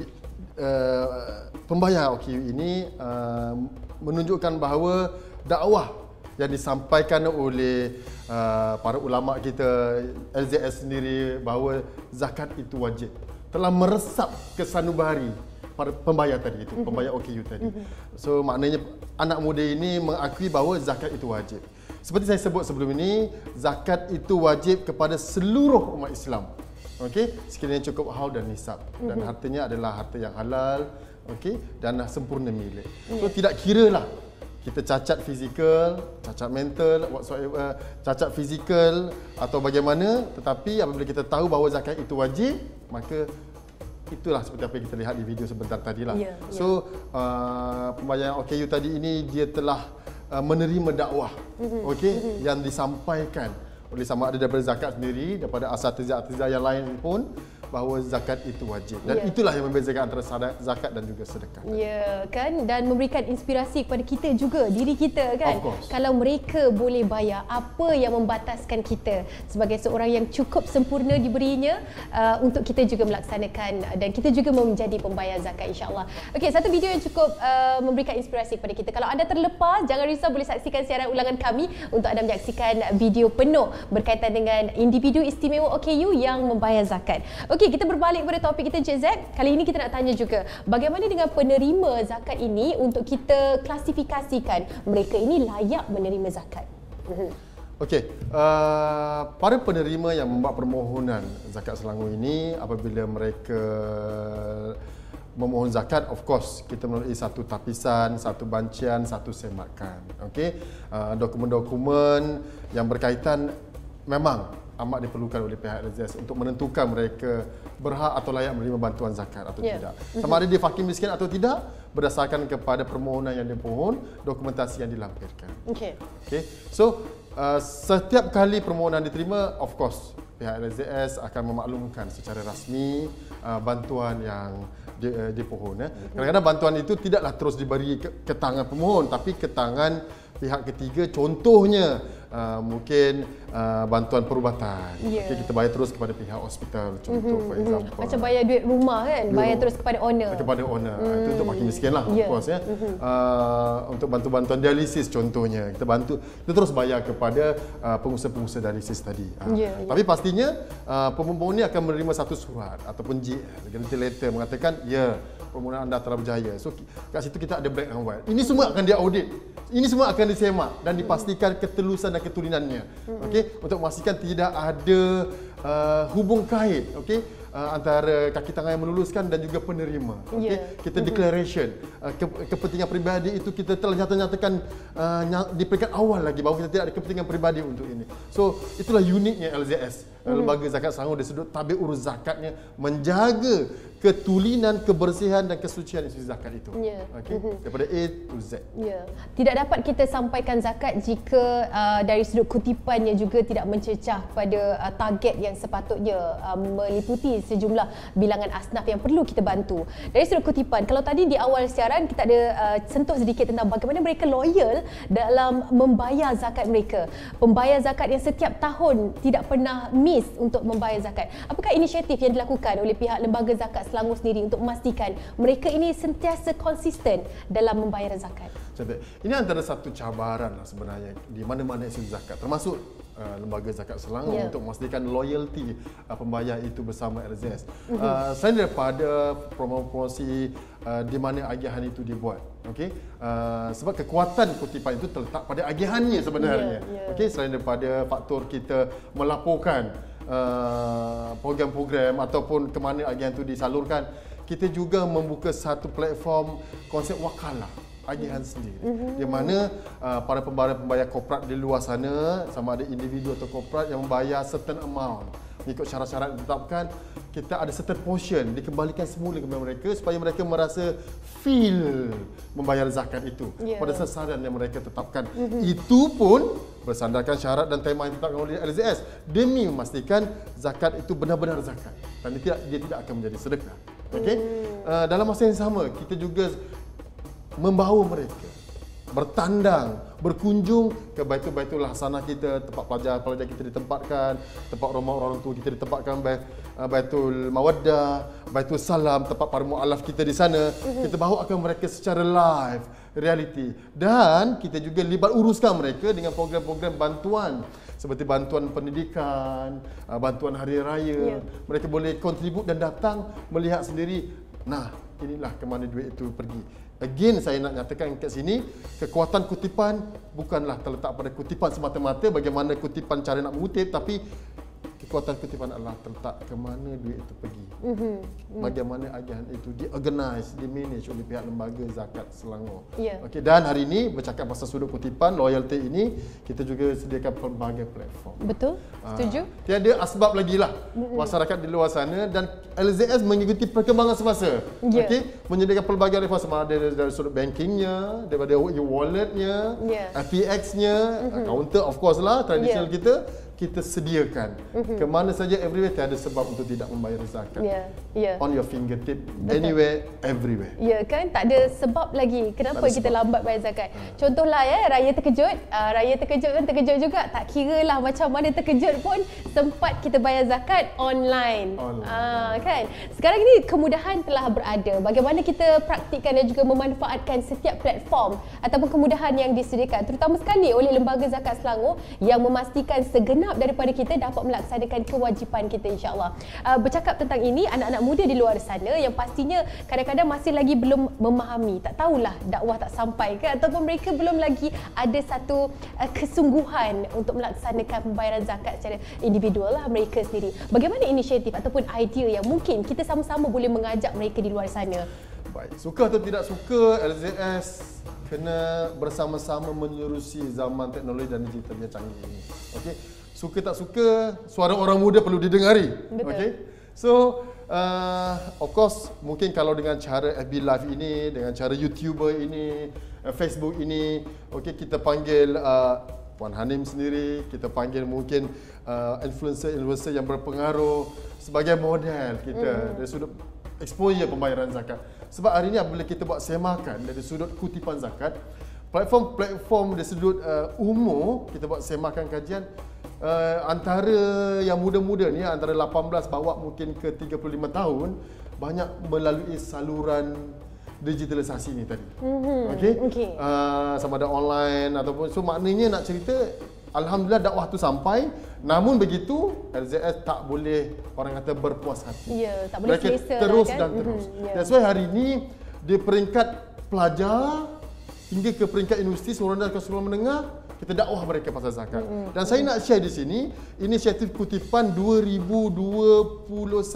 pembayar OKU ini menunjukkan bahawa dakwah yang disampaikan oleh para ulama kita, LZS sendiri, bahawa zakat itu wajib, telah meresap ke sanubari para pembayar tadi itu, pembayar OKU tadi. So maknanya anak muda ini mengakui bahawa zakat itu wajib. Seperti saya sebut sebelum ini, zakat itu wajib kepada seluruh umat Islam. Okey, sekiranya cukup haul dan nisab, dan hartanya adalah harta yang halal, okey, dan sempurna milik. So tidak kiralah kita cacat fizikal, cacat mental, whatsoever, cacat fizikal atau bagaimana, tetapi apabila kita tahu bahawa zakat itu wajib, maka itulah seperti apa yang kita lihat di video sebentar tadilah. So pembayaran OKU tadi ini dia telah menerima dakwah, okey, yang disampaikan oleh sama ada daripada zakat sendiri, daripada asatizah yang lain pun, bahawa zakat itu wajib. Dan itulah yang membezakan antara zakat dan juga sedekah. Ya, kan? Dan memberikan inspirasi kepada kita juga, diri kita kan. Kalau mereka boleh bayar, apa yang membataskan kita sebagai seorang yang cukup sempurna diberinya untuk kita juga melaksanakan dan kita juga menjadi pembayar zakat, insya-Allah. Okey, satu video yang cukup memberikan inspirasi kepada kita. Kalau anda terlepas, jangan risau, boleh saksikan siaran ulangan kami untuk anda menyaksikan video penuh berkaitan dengan individu istimewa OKU yang membayar zakat. Okey, kita berbalik pada topik kita, Encik Zack. Kali ini kita nak tanya juga, bagaimana dengan penerima zakat ini untuk kita klasifikasikan mereka ini layak menerima zakat? Okey, para penerima yang membuat permohonan zakat Selangor ini, apabila mereka memohon zakat, of course kita melalui satu tapisan, satu bancian, satu semakan. Okey, dokumen-dokumen yang berkaitan memang amat diperlukan oleh pihak LZS untuk menentukan mereka berhak atau layak menerima bantuan zakat atau tidak. Sama ada dia fakir miskin atau tidak, berdasarkan kepada permohonan yang dipohon, dokumentasi yang dilampirkan. Okey. So, setiap kali permohonan diterima, of course pihak LZS akan memaklumkan secara rasmi bantuan yang dipohon. Kadang-kadang bantuan itu tidaklah terus diberi ke tangan pemohon, tapi ke tangan pihak ketiga. Contohnya mungkin bantuan perubatan. Okay, kita bayar terus kepada pihak hospital, contoh for example. Macam bayar duit rumah kan, bayar terus kepada owner. Kepada owner. Itu untuk makin miskin lah, of course ya. Untuk bantuan dialisis contohnya, kita terus bayar kepada pengusaha-pengusaha dialisis tadi. Tapi pastinya pemohon ini akan menerima satu surat ataupun guarantee letter mengatakan permohonan anda telah berjaya. So kat situ kita ada black and white. Ini semua akan diaudit. Ini semua akan disemak dan dipastikan ketelusan dan ketulinannya. Okey, untuk memastikan tidak ada hubung kait, okey, antara kaki tangan yang meluluskan dan juga penerima. Okey, kita declaration kepentingan peribadi itu kita telah nyatakan di peringkat awal lagi bahawa kita tidak ada kepentingan peribadi untuk ini. So itulah uniknya LZS, Lembaga Zakat Selangor, dari sudut tabir urus zakatnya menjaga ketulinan, kebersihan dan kesucian isi zakat itu. Okey, daripada A to Z. Tidak dapat kita sampaikan zakat jika dari sudut kutipannya juga tidak mencecah pada target yang sepatutnya meliputi sejumlah bilangan asnaf yang perlu kita bantu. Dari sudut kutipan, kalau tadi di awal siaran kita ada sentuh sedikit tentang bagaimana mereka loyal dalam membayar zakat mereka. Pembayar zakat yang setiap tahun tidak pernah miss untuk membayar zakat. Apakah inisiatif yang dilakukan oleh pihak Lembaga Zakat Selangor sendiri untuk memastikan mereka ini sentiasa konsisten dalam membayar zakat? Ini antara satu cabaran lah sebenarnya di mana-mana isu zakat, termasuk Lembaga Zakat Selangor untuk memastikan loyalty pembayar itu bersama LZS. Selain daripada promosi di mana agihan itu dibuat, okey, sebab kekuatan kutipan itu terletak pada agihannya sebenarnya. Okey, selain daripada faktor kita melaporkan program-program ataupun ke mana agihan itu disalurkan, kita juga membuka satu platform konsep wakalah agihan sendiri, di mana para pembayar korporat di luar sana, sama ada individu atau korporat yang membayar certain amount mengikut syarat-syarat yang ditetapkan, kita ada certain portion dikembalikan semula kepada mereka supaya mereka merasa feel membayar zakat itu pada sasaran yang mereka tetapkan. Itu pun bersandarkan syarat dan tema yang ditetapkan oleh LZS demi memastikan zakat itu benar-benar zakat dan dia tidak akan menjadi sedekah. Okey, dalam masa yang sama kita juga membawa mereka bertandang, berkunjung ke baitul-baitul hasanah kita, tempat pelajar-pelajar kita ditempatkan, tempat rumah orang tua kita ditempatkan, baitul mawaddah, baitul salam, tempat para mualaf kita di sana. Kita bawa akan mereka secara live, reality, dan kita juga libat uruskan mereka dengan program-program bantuan seperti bantuan pendidikan, bantuan hari raya. Mereka boleh kontribut dan datang melihat sendiri. Nah, inilah ke mana duit itu pergi. Again, saya nak nyatakan kat sini, kekuatan kutipan bukanlah terletak pada kutipan semata-mata bagaimana kutipan cara nak mengutip, tapi kekuatan kutipan adalah terletak ke mana duit itu pergi. Bagaimana agihan itu diorganize, dimanage oleh pihak Lembaga Zakat Selangor. Okey, dan hari ini bercakap pasal sudut kutipan, loyalty ini, kita juga sediakan pelbagai platform. Betul? Setuju? Tiada asbab lagi lah masyarakat di luar sana, dan LZS mengikuti perkembangan semasa. Okey, menyediakan pelbagai platform, sama ada dari sudut bankingnya, daripada e-walletnya, FPX-nya, counter of course lah, tradisional kita, kita sediakan. Ke mana saja, everywhere, tiada sebab untuk tidak membayar zakat. On your fingertip, anywhere, everywhere. Ya kan, tak ada sebab lagi kenapa kita lambat bayar zakat. Contohlah raya terkejut, terkejut juga, tak kira lah macam mana terkejut pun sempat kita bayar zakat online. Kan? Sekarang ini kemudahan telah berada. Bagaimana kita praktikkan dan juga memanfaatkan setiap platform ataupun kemudahan yang disediakan, terutama sekali oleh Lembaga Zakat Selangor yang memastikan segenap daripada kita dapat melaksanakan kewajipan kita, insya-Allah. Bercakap tentang ini, anak-anak muda di luar sana yang pastinya kadang-kadang masih lagi belum memahami, tak tahulah dakwah tak sampai ke, ataupun mereka belum lagi ada satu kesungguhan untuk melaksanakan pembayaran zakat secara individual lah mereka sendiri. Bagaimana inisiatif ataupun idea yang mungkin kita sama-sama boleh mengajak mereka di luar sana? Baik, suka atau tidak suka, LZS kena bersama-sama menerusi zaman teknologi dan digital yang canggih ini. Okey, suka tak suka, suara orang muda perlu didengari. Okey, so of course mungkin kalau dengan cara FB Live ini, dengan cara YouTuber ini, Facebook ini, okey, kita panggil Puan Hanim sendiri, kita panggil mungkin influencer yang berpengaruh sebagai model kita dari sudut exposure pembayaran zakat. Sebab hari ini apabila kita buat semakan dari sudut kutipan zakat, platform dari sudut umur, kita buat semakan kajian, antara yang muda-muda ni, antara 18 bawa mungkin ke 35 tahun, banyak melalui saluran digitalisasi ni tadi. Okey. Sama ada online ataupun, so maknanya nak cerita, alhamdulillah dakwah tu sampai. Namun begitu, LZS tak boleh orang kata berpuas hati. Ya, tak boleh selesa terus kan? Dan terus. That's why hari ini di peringkat pelajar hingga ke peringkat universiti, sekolah rendah ke sekolah menengah, kita dakwah mereka pasal zakat. Dan saya nak share di sini inisiatif kutipan 2021,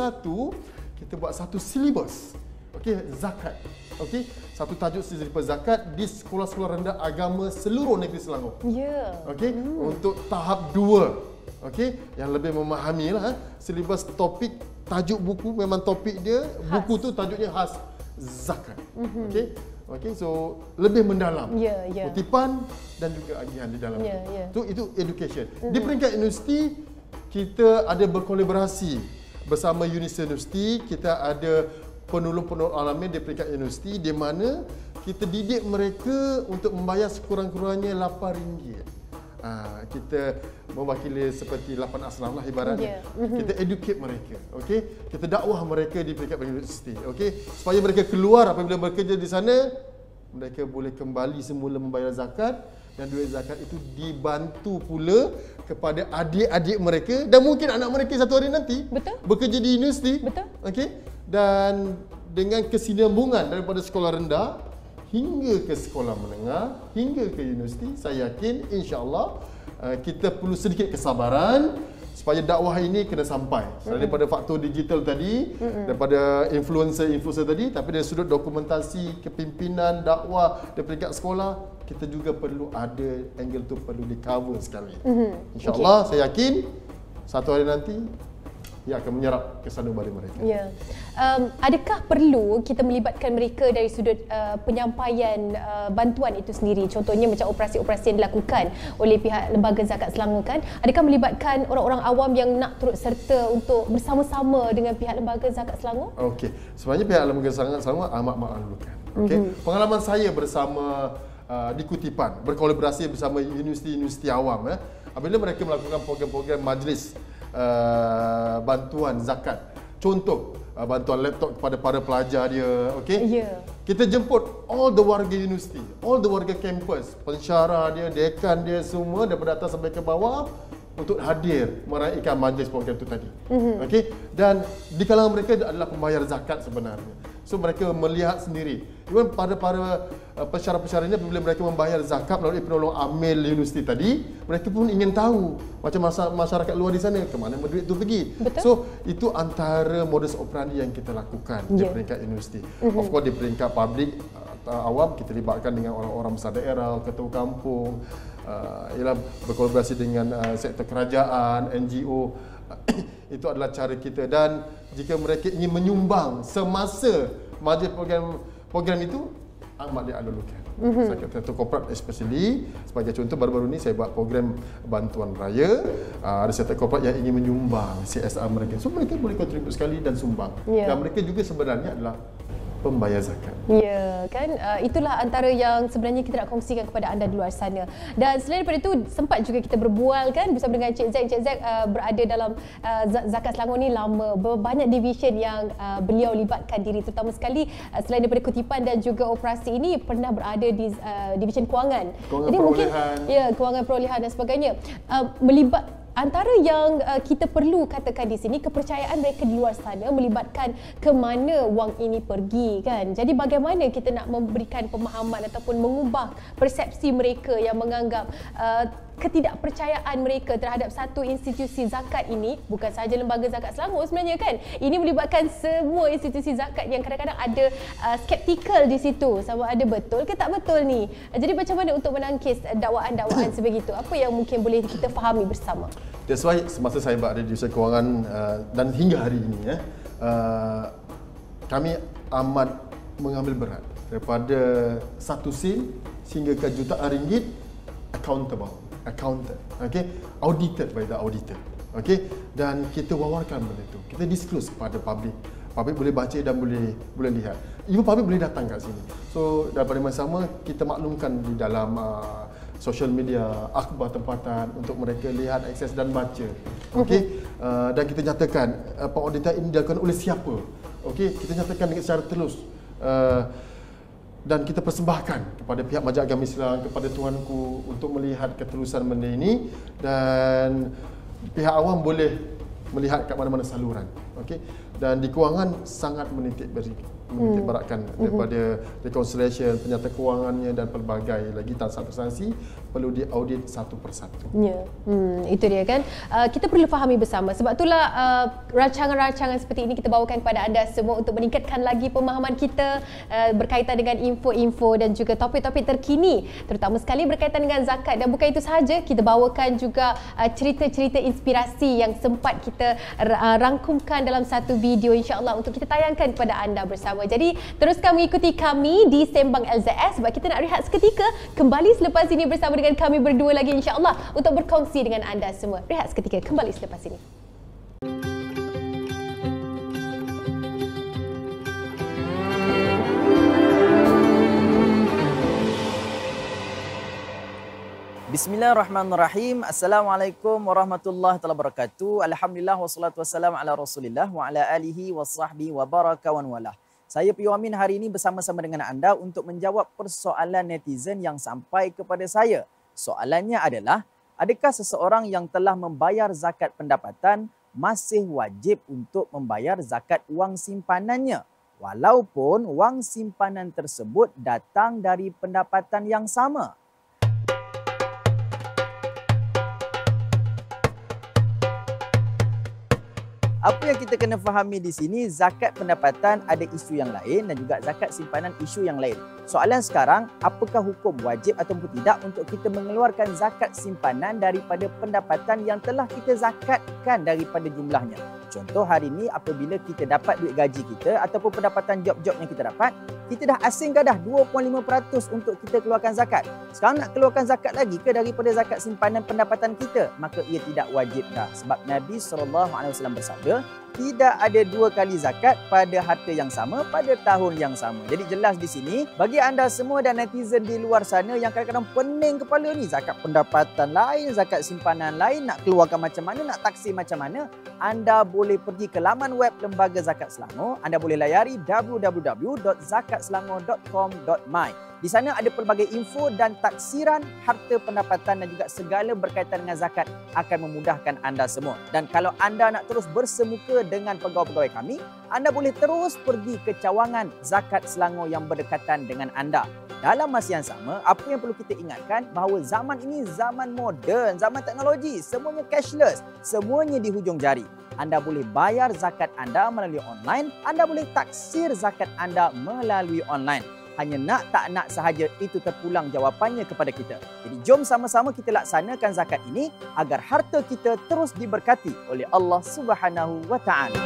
kita buat satu silibus. Okey, zakat. Okey, satu tajuk silibus zakat di sekolah-sekolah rendah agama seluruh negeri Selangor. Okey, untuk tahap 2. Okey, yang lebih memahami lah, silibus topik, tajuk buku memang topik dia, buku tu tajuknya khas zakat. Okey. Okey, so lebih mendalam. Kutipan dan juga agihan di dalam. Itu education. Di peringkat universiti, kita ada berkolaborasi bersama universiti, kita ada penolong-penolong alamin di peringkat universiti di mana kita didik mereka untuk membayar sekurang-kurangnya RM8. Kita mewakili seperti 8 asnaf lah ibaratnya. Kita educate mereka, okey? Kita dakwah mereka di peringkat universiti, okey? Supaya mereka keluar apabila bekerja di sana, mereka boleh kembali semula membayar zakat, dan duit zakat itu dibantu pula kepada adik-adik mereka dan mungkin anak mereka satu hari nanti bekerja di universiti. Okey? Dan dengan kesinambungan daripada sekolah rendah hingga ke sekolah menengah, hingga ke universiti, saya yakin insya-Allah kita perlu sedikit kesabaran supaya dakwah ini kena sampai. Daripada faktor digital tadi, daripada influencer tadi, tapi dari sudut dokumentasi, kepimpinan, dakwah di peringkat sekolah, kita juga perlu ada angle tu perlu di cover sekali. Insya-Allah saya yakin satu hari nanti ia akan menyerap kesanubari mereka. Adakah perlu kita melibatkan mereka dari sudut penyampaian bantuan itu sendiri? Contohnya macam operasi-operasi yang dilakukan oleh pihak Lembaga Zakat Selangor kan? Adakah melibatkan orang-orang awam yang nak turut serta untuk bersama-sama dengan pihak Lembaga Zakat Selangor? Okey. Sebenarnya pihak Lembaga Zakat Selangor amat mengalukan. Okey. Pengalaman saya bersama di Kutipan, berkolaborasi bersama universiti-universiti awam apabila mereka melakukan program-program majlis bantuan zakat. Contoh, bantuan laptop kepada para pelajar dia, okey? Kita jemput all the warga universiti, all the warga kampus, pensyarah dia, dekan dia, semua daripada atas sampai ke bawah untuk hadir meraikan majlis program itu tadi. Okey? Dan di kalangan mereka adalah pembayar zakat sebenarnya. So mereka melihat sendiri. Even pada para pensyarah-pensyarah ini apabila mereka membayar zakat melalui penolong amil universiti tadi, mereka pun ingin tahu macam masyarakat luar di sana ke mana duit itu pergi. So itu antara modus operandi yang kita lakukan di peringkat universiti. Of course di peringkat publik awam kita libatkan dengan orang-orang besar daerah, ketua kampung, ialah berkolaborasi dengan sektor kerajaan, NGO. Itu adalah cara kita, dan jika mereka ingin menyumbang semasa majlis program itu, amat dialulukan. Sektor korporat especially, sebagai contoh baru-baru ni saya buat program bantuan raya, ada sektor korporat yang ingin menyumbang CSR mereka. So mereka boleh kontribut sekali dan sumbang. Dan mereka juga sebenarnya adalah pembayar zakat. Ya, kan itulah antara yang sebenarnya kita nak kongsikan kepada anda di luar sana. Dan selain daripada itu, sempat juga kita berbual kan bersama dengan Cik Zack. Cik Zack berada dalam Zakat Selangor ni lama. Banyak division yang beliau libatkan diri, terutama sekali selain daripada kutipan dan juga operasi ini pernah berada di division kewangan. Jadi mungkin kewangan perolehan dan sebagainya. Antara yang kita perlu katakan di sini, kepercayaan mereka di luar sana melibatkan ke mana wang ini pergi kan. Jadi bagaimana kita nak memberikan pemahaman ataupun mengubah persepsi mereka yang menganggap ketidakpercayaan mereka terhadap satu institusi zakat ini, bukan sahaja Lembaga Zakat Selangor sebenarnya kan. Ini melibatkan semua institusi zakat yang kadang-kadang ada skeptikal di situ sama ada betul ke tak betul ni. Jadi macam mana untuk menangkis dakwaan-dakwaan sebegitu? Apa yang mungkin boleh kita fahami bersama? That's why semasa saya berada di Divisi Kewangan dan hingga hari ini kami amat mengambil berat daripada 1 sen sehingga ke jutaan ringgit accounted, okay, audited by the auditor, okay, dan kita wawarkan benda itu, kita disclose kepada public boleh baca dan boleh lihat, even public boleh datang kat sini. So daripada masa sama kita maklumkan di dalam social media, akhbar tempatan untuk mereka lihat, akses dan baca, okay. Dan kita nyatakan pengauditan ini dilakukan oleh siapa, okay, kita nyatakan dengan secara telus. Dan kita persembahkan kepada pihak Majlis Agama Islam, kepada Tuanku untuk melihat ketelusan benda ini, dan pihak awam boleh melihat kat mana-mana saluran. Okey. Dan di kewangan sangat menitik beratkan daripada reconciliation, penyata kewangannya dan pelbagai lagi transaksi perlu diaudit satu persatu. Ya, itu dia kan. Kita perlu fahami bersama. Sebab itulah rancangan-rancangan seperti ini kita bawakan kepada anda semua untuk meningkatkan lagi pemahaman kita berkaitan dengan info-info dan juga topik-topik terkini, terutama sekali berkaitan dengan zakat. Dan bukan itu sahaja, kita bawakan juga cerita-cerita inspirasi yang sempat kita rangkumkan dalam satu video, insya-Allah untuk kita tayangkan kepada anda bersama. Jadi teruskan mengikuti kami di Sembang LZS sebab kita nak rehat seketika, kembali selepas ini bersama dengan kami berdua lagi insya-Allah untuk berkongsi dengan anda semua. Rehat seketika, kembali selepas ini. Bismillahirrahmanirrahim. Assalamualaikum warahmatullahi wabarakatuh. Alhamdulillah wassalatu wassalamu ala Rasulillah wa ala alihi wasahbihi wa baraka wa walah. Saya Piyu Amin hari ini bersama-sama dengan anda untuk menjawab persoalan netizen yang sampai kepada saya. Soalannya adalah, adakah seseorang yang telah membayar zakat pendapatan masih wajib untuk membayar zakat wang simpanannya walaupun wang simpanan tersebut datang dari pendapatan yang sama? Apa yang kita kena fahami di sini, zakat pendapatan ada isu yang lain dan juga zakat simpanan isu yang lain. Soalan sekarang, apakah hukum wajib ataupun tidak untuk kita mengeluarkan zakat simpanan daripada pendapatan yang telah kita zakatkan daripada jumlahnya? Contoh hari ini apabila kita dapat duit gaji kita ataupun pendapatan job-job yang kita dapat, kita dah asingkan dah 2.5% untuk kita keluarkan zakat. Sekarang nak keluarkan zakat lagi ke daripada zakat simpanan pendapatan kita? Maka ia tidak wajib dah. Sebab Nabi SAW bersabda, tidak ada 2 kali zakat pada harta yang sama pada tahun yang sama. Jadi jelas di sini, bagi anda semua dan netizen di luar sana yang kadang-kadang pening kepala ni, zakat pendapatan lain, zakat simpanan lain, nak keluarkan macam mana, nak taksir macam mana, anda boleh pergi ke laman web Lembaga Zakat Selangor. Anda boleh layari www.zakatselangor.com.my. Di sana ada pelbagai info dan taksiran harta pendapatan dan juga segala berkaitan dengan zakat akan memudahkan anda semua. Dan kalau anda nak terus bersemuka dengan pegawai-pegawai kami, anda boleh terus pergi ke cawangan Zakat Selangor yang berdekatan dengan anda. Dalam masa yang sama, apa yang perlu kita ingatkan bahawa zaman ini zaman moden, zaman teknologi, semuanya cashless, semuanya di hujung jari. Anda boleh bayar zakat anda melalui online, anda boleh taksir zakat anda melalui online. Hanya nak tak nak sahaja itu terpulang jawapannya kepada kita. Jadi jom sama-sama kita laksanakan zakat ini agar harta kita terus diberkati oleh Allah Subhanahu wa taala.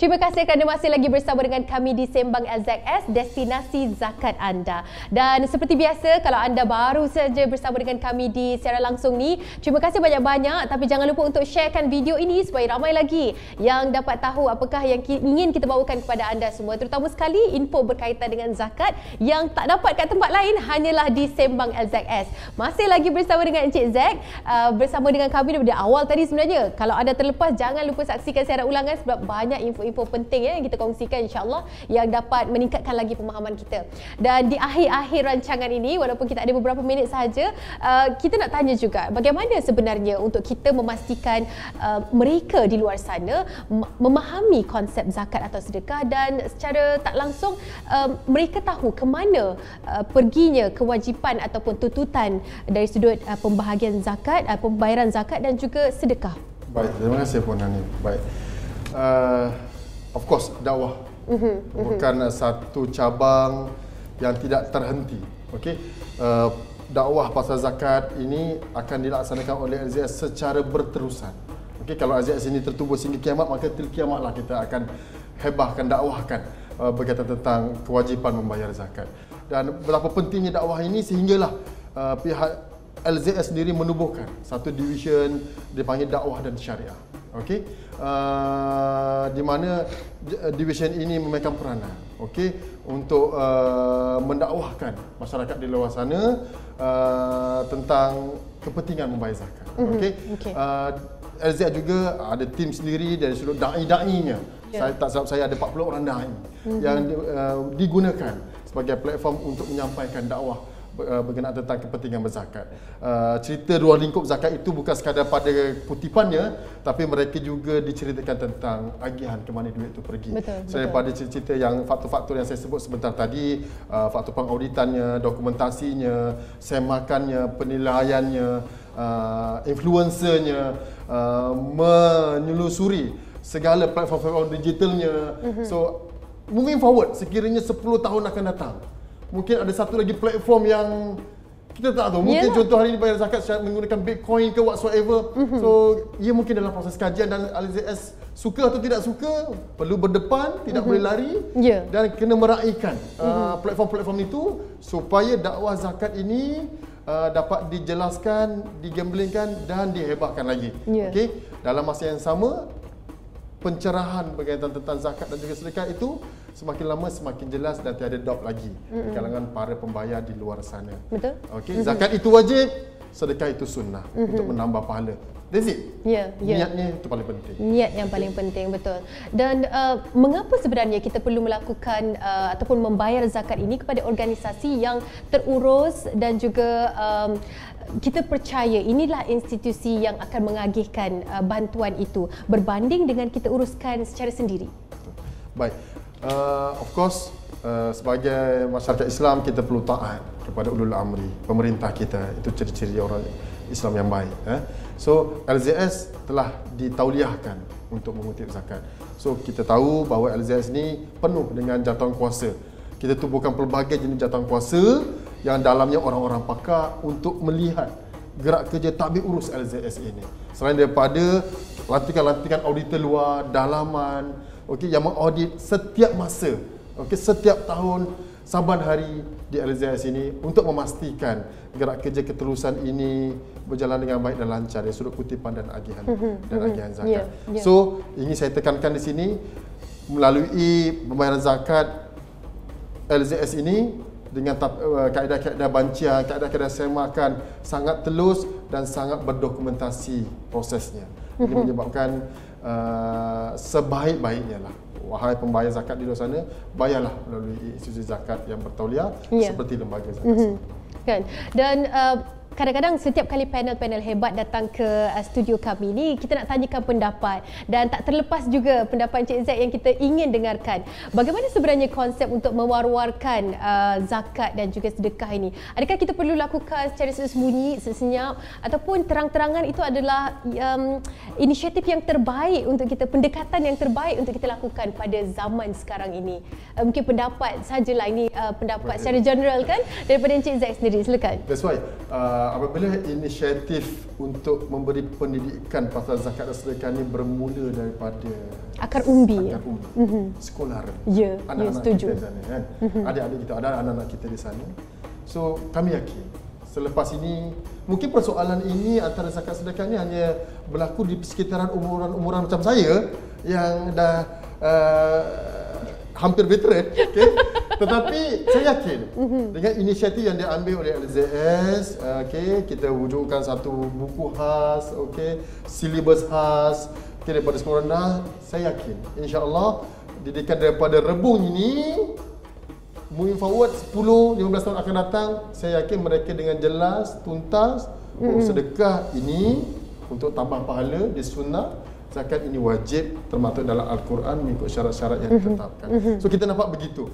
Terima kasih kerana masih lagi bersama dengan kami di Sembang LZS, destinasi zakat anda. Dan seperti biasa, kalau anda baru saja bersama dengan kami di siaran langsung ni, terima kasih banyak-banyak, tapi jangan lupa untuk sharekan video ini supaya ramai lagi yang dapat tahu apakah yang ingin kita bawakan kepada anda semua. Terutama sekali info berkaitan dengan zakat yang tak dapat kat tempat lain hanyalah di Sembang LZS. Masih lagi bersama dengan Encik Zack, bersama dengan kami daripada awal tadi sebenarnya. Kalau anda terlepas, jangan lupa saksikan siaran ulangan sebab banyak info penting yang kita kongsikan, insyaAllah, yang dapat meningkatkan lagi pemahaman kita. Dan di akhir-akhir rancangan ini, walaupun kita ada beberapa minit sahaja, kita nak tanya juga bagaimana sebenarnya untuk kita memastikan mereka di luar sana memahami konsep zakat atau sedekah dan secara tak langsung mereka tahu ke mana perginya kewajipan ataupun tuntutan dari sudut pembahagian zakat, pembayaran zakat dan juga sedekah. Baik, terima kasih Puan Hani. Baik. Of course, dakwah bukan satu cabang yang tidak terhenti. Okey, dakwah pasal zakat ini akan dilaksanakan oleh LZS secara berterusan. Okey, kalau LZS ini tertubuh sehingga kiamat, maka til kiamatlah kita akan hebahkan, dakwahkan berkaitan tentang kewajipan membayar zakat. Dan berapa pentingnya dakwah ini sehinggalah pihak LZS sendiri menubuhkan satu division dipanggil dakwah dan syariah. Okey, di mana division ini memainkan peranan, okey, untuk mendakwahkan masyarakat di luar sana tentang kepentingan membayar zakat. Okey, LZ juga ada tim sendiri dari sudut dai-dainya. Saya tak silap saya ada 40 orang dai yang digunakan sebagai platform untuk menyampaikan dakwah berkenaan tentang kepentingan berzakat. Cerita dua lingkup zakat itu bukan sekadar pada kutipannya, tapi mereka juga diceritakan tentang agihan ke mana duit itu pergi. Selain pada cerita yang faktor-faktor yang saya sebut sebentar tadi, faktor pengauditannya, dokumentasinya, semakannya, penilaiannya, influencernya, menyelusuri segala platform-platform digitalnya. So, moving forward, sekiranya 10 tahun akan datang, mungkin ada satu lagi platform yang kita tak tahu. Mungkin contoh hari ini bayar zakat menggunakan Bitcoin ke whatsoever. So, ia mungkin dalam proses kajian dan LZS suka atau tidak suka, perlu berdepan, tidak boleh lari dan kena meraihkan platform-platform itu supaya dakwah zakat ini dapat dijelaskan, digemblengkan dan dihebahkan lagi. Okey, dalam masa yang sama, pencerahan berkaitan tentang zakat dan juga sedekah itu semakin lama semakin jelas dan tiada doubt lagi di kalangan para pembayar di luar sana. Betul. Okey, zakat itu wajib, sedekah itu sunnah untuk menambah pahala. That's it. Niatnya itu paling penting. Niat yang paling penting, betul. Dan mengapa sebenarnya kita perlu melakukan ataupun membayar zakat ini kepada organisasi yang terurus dan juga kita percaya inilah institusi yang akan mengagihkan bantuan itu berbanding dengan kita uruskan secara sendiri. Baik. Of course, sebagai masyarakat Islam kita perlu taat kepada ulul amri, pemerintah kita. Itu ciri-ciri orang Islam yang baik. So, LZS telah ditauliahkan untuk mengutip zakat. So, kita tahu bahawa LZS ni penuh dengan jawatan kuasa. Kita tubuhkan pelbagai jenis jawatan kuasa yang dalamnya orang-orang pakar untuk melihat gerak kerja tadbir urus LZS ini. Selain daripada lantikan-lantikan auditor luar, dalaman, okey, yang mengaudit setiap masa, okey, setiap tahun, saban hari di LZS ini untuk memastikan gerak kerja keterusan ini berjalan dengan baik dan lancar dari sudut kutipan dan agihan dan agihan zakat. So, ingin saya tekankan di sini, melalui pembayaran zakat LZS ini dengan kaedah-kaedah bancian, kaedah-kaedah semakan sangat telus dan sangat berdokumentasi prosesnya. Ini menyebabkan sebaik-baiknya lah, wahai pembayar zakat di luar sana, bayarlah melalui institusi zakat yang bertauliah seperti lembaga zakat. Kan? Dan kadang-kadang setiap kali panel-panel hebat datang ke studio kami ni, kita nak tanyakan pendapat dan tak terlepas juga pendapat Encik Zack yang kita ingin dengarkan. Bagaimana sebenarnya konsep untuk mewar-warkan zakat dan juga sedekah ini? Adakah kita perlu lakukan secara sembunyi, sesenyap, ataupun terang-terangan itu adalah inisiatif yang terbaik untuk kita, pendekatan yang terbaik untuk kita lakukan pada zaman sekarang ini? Mungkin pendapat sajalah ini, pendapat secara general kan daripada Encik Zack sendiri. Silakan. That's why apabila inisiatif untuk memberi pendidikan pasal zakat dan sedekah ni bermula daripada akar umbi. Sekolah anak-anak kita di sana kan. Adik-adik kita, ada anak-anak kita di sana. So kami yakin selepas ini mungkin persoalan ini antara zakat sedekah ni hanya berlaku di sekitaran umuran macam saya yang dah hampir veteran, okay? Tetapi saya yakin dengan inisiatif yang diambil oleh LZS, okay, kita wujudkan satu buku khas, okay, silibus khas, okay, daripada sekolah rendah. Saya yakin insya-Allah didikan daripada rebung ini moving forward 10-15 tahun akan datang, saya yakin mereka dengan jelas, tuntas, sedekah ini untuk tambah pahala di sunnah, zakat ini wajib termaktub dalam Al-Quran mengikut syarat-syarat yang ditetapkan. So kita nampak begitu.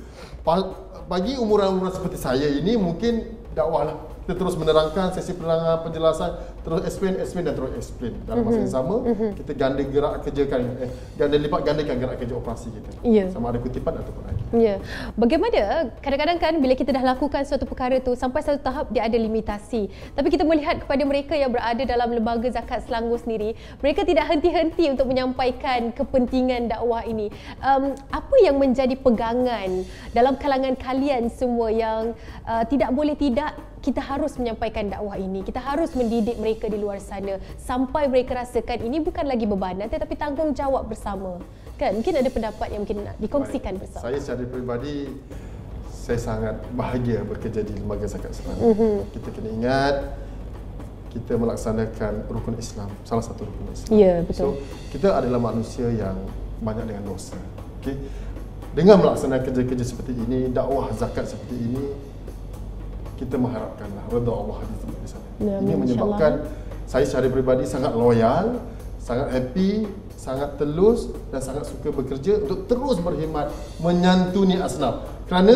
Bagi umuran-umuran seperti saya ini mungkin dakwah lah. Kita terus menerangkan sesi penerangan, penjelasan, terus explain dan terus explain. Dalam masa yang sama, kita ganda gerak kerjakan, ganda lipat gandakan gerak kerja operasi kita. Sama ada kutipan ataupun lagi. Bagaimana kadang-kadang kan bila kita dah lakukan suatu perkara tu sampai satu tahap dia ada limitasi. Tapi kita melihat kepada mereka yang berada dalam lembaga zakat Selangor sendiri, mereka tidak henti-henti untuk menyampaikan kepentingan dakwah ini. Apa yang menjadi pegangan dalam kalangan kalian semua yang tidak boleh tidak kita harus menyampaikan dakwah ini, kita harus mendidik mereka di luar sana sampai mereka rasakan ini bukan lagi bebanan tetapi tanggungjawab bersama. Kan? Mungkin ada pendapat yang mungkin nak dikongsikan bersama. Saya secara peribadi, saya sangat bahagia bekerja di Lembaga Zakat Selangor. Kita kena ingat, kita melaksanakan rukun Islam, salah satu rukun Islam. Ya, betul. So, kita adalah manusia yang banyak dengan dosa. Okay? Dengan melaksanakan kerja-kerja seperti ini, dakwah zakat seperti ini, kita mengharapkanlah redha Allah di sana. Ini menyebabkan saya secara peribadi sangat loyal, sangat happy, sangat telus dan sangat suka bekerja untuk terus berkhidmat menyantuni asnaf. Kerana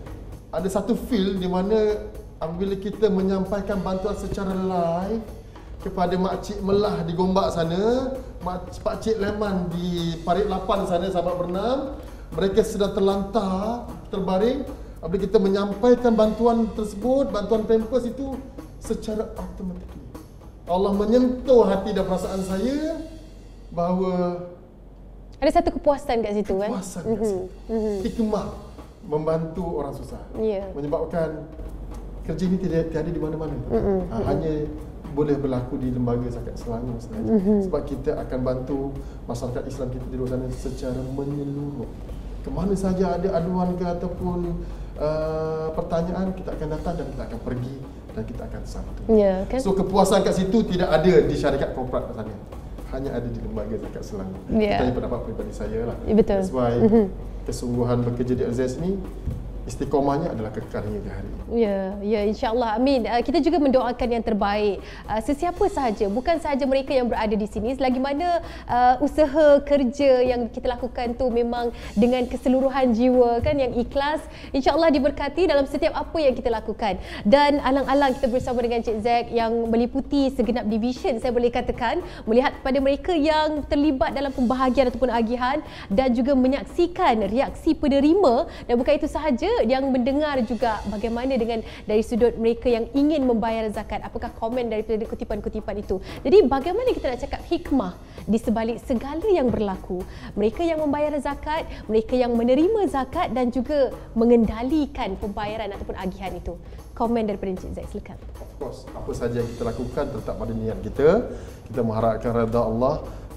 ada satu feel di mana apabila kita menyampaikan bantuan secara live kepada makcik Melah di Gombak sana, pakcik Leman di Parit Lapan sana, sahabat bernam, mereka sedang terlantar, terbaring. Apabila kita menyampaikan bantuan tersebut, bantuan pampers itu secara automatik Allah menyentuh hati dan perasaan saya bahawa ada satu kepuasan kat situ kan? Kepuasan kat situ. Hikmah membantu orang susah. Menyebabkan kerja ini tiada di mana-mana. Hanya boleh berlaku di Lembaga Zakat Selangor sahaja. Sebab kita akan bantu masyarakat Islam kita di luar sana secara menyeluruh. Kemana saja ada aduan ke ataupun pertanyaan, kita akan datang dan kita akan pergi dan kita akan satu. Kan? So kepuasan kat situ tidak ada di syarikat korporat sana. Hanya ada di Lembaga Zakat Selangor. Itu hanya pendapat peribadi saya lah. Betul. That's why kesungguhan bekerja di LZS ni istiqomahnya adalah kekal hingga hari ini. Ya, insya-Allah. Amin. Kita juga mendoakan yang terbaik. Sesiapa sahaja, bukan sahaja mereka yang berada di sini, selagi mana usaha kerja yang kita lakukan tu memang dengan keseluruhan jiwa kan, yang ikhlas, insya-Allah diberkati dalam setiap apa yang kita lakukan. Dan alang-alang kita bersama dengan Cik Zack yang meliputi segenap division, saya boleh katakan, melihat kepada mereka yang terlibat dalam pembahagian ataupun agihan dan juga menyaksikan reaksi penerima, dan bukan itu sahaja, yang mendengar juga bagaimana dengan dari sudut mereka yang ingin membayar zakat, apakah komen daripada kutipan-kutipan itu. Jadi bagaimana kita nak cakap hikmah di sebalik segala yang berlaku, mereka yang membayar zakat, mereka yang menerima zakat dan juga mengendalikan pembayaran ataupun agihan itu. Komen daripada Encik Zack, silakan. Of course, apa saja yang kita lakukan tetap pada niat kita. Kita mengharapkan redha Allah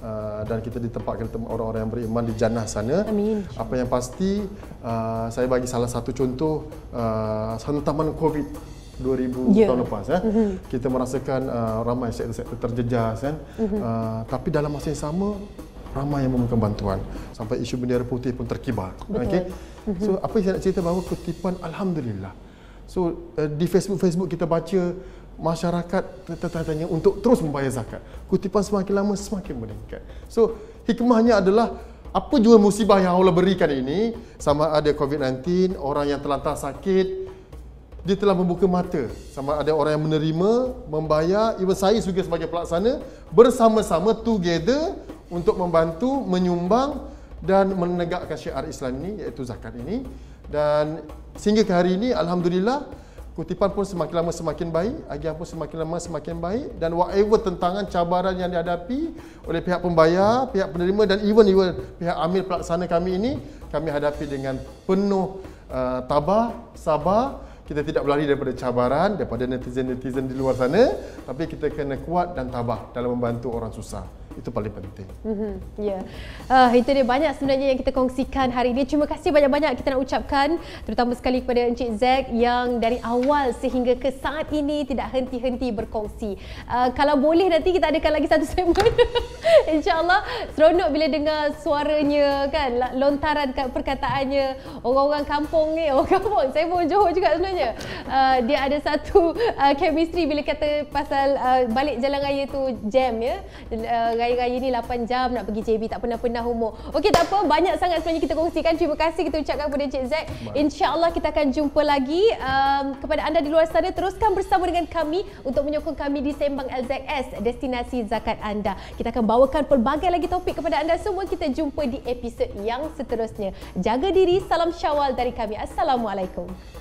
dan kita ditempatkan orang-orang yang beriman di jannah sana. Amin. Apa yang pasti, saya bagi salah satu contoh hantaman COVID 2000 tahun lepas. Kita merasakan ramai sektor terjejas kan. Tapi dalam masa yang sama, ramai yang memerlukan bantuan. Sampai isu bendera putih pun terkibar. Okay? So apa yang saya nak cerita bahawa kutipan Alhamdulillah. So di Facebook kita baca masyarakat tertanya untuk terus membayar zakat. Kutipan semakin lama semakin meningkat. So hikmahnya adalah apa jua musibah yang Allah berikan ini, sama ada COVID-19, orang yang terlantar sakit, dia telah membuka mata. Sama ada orang yang menerima, membayar, even saya juga sebagai pelaksana, bersama-sama together untuk membantu, menyumbang dan menegakkan syiar Islam ini, iaitu zakat ini. Dan sehingga ke hari ini, Alhamdulillah, kutipan pun semakin lama semakin baik, agihan pun semakin lama semakin baik, dan whatever tentangan, cabaran yang dihadapi oleh pihak pembayar, pihak penerima dan even pihak amil pelaksana kami ini, kami hadapi dengan penuh tabah, sabar. Kita tidak berlari daripada cabaran, daripada netizen-netizen di luar sana, tapi kita kena kuat dan tabah dalam membantu orang susah. Itu paling penting. Ya, itu dia banyak sebenarnya yang kita kongsikan hari ini. Terima kasih banyak-banyak kita nak ucapkan, terutama sekali kepada Encik Zack yang dari awal sehingga ke saat ini tidak henti-henti berkongsi. Kalau boleh nanti kita adakan lagi satu segmen. InsyaAllah seronok bila dengar suaranya kan, lontaran perkataannya. Orang-orang kampung ni, orang kampung, saya pun Johor juga sebenarnya. Dia ada satu chemistry bila kata pasal balik jalan raya tu jam ya. Raya-raya ni 8 jam nak pergi JB, tak pernah-pernah umur. Okey, tak apa, banyak sangat sebenarnya kita kongsikan. Terima kasih kita ucapkan kepada Encik Zack. InsyaAllah kita akan jumpa lagi. Kepada anda di luar sana, teruskan bersama dengan kami untuk menyokong kami di Sembang LZS, destinasi zakat anda. Kita akan bawakan pelbagai lagi topik kepada anda semua. Kita jumpa di episod yang seterusnya. Jaga diri, salam Syawal dari kami. Assalamualaikum.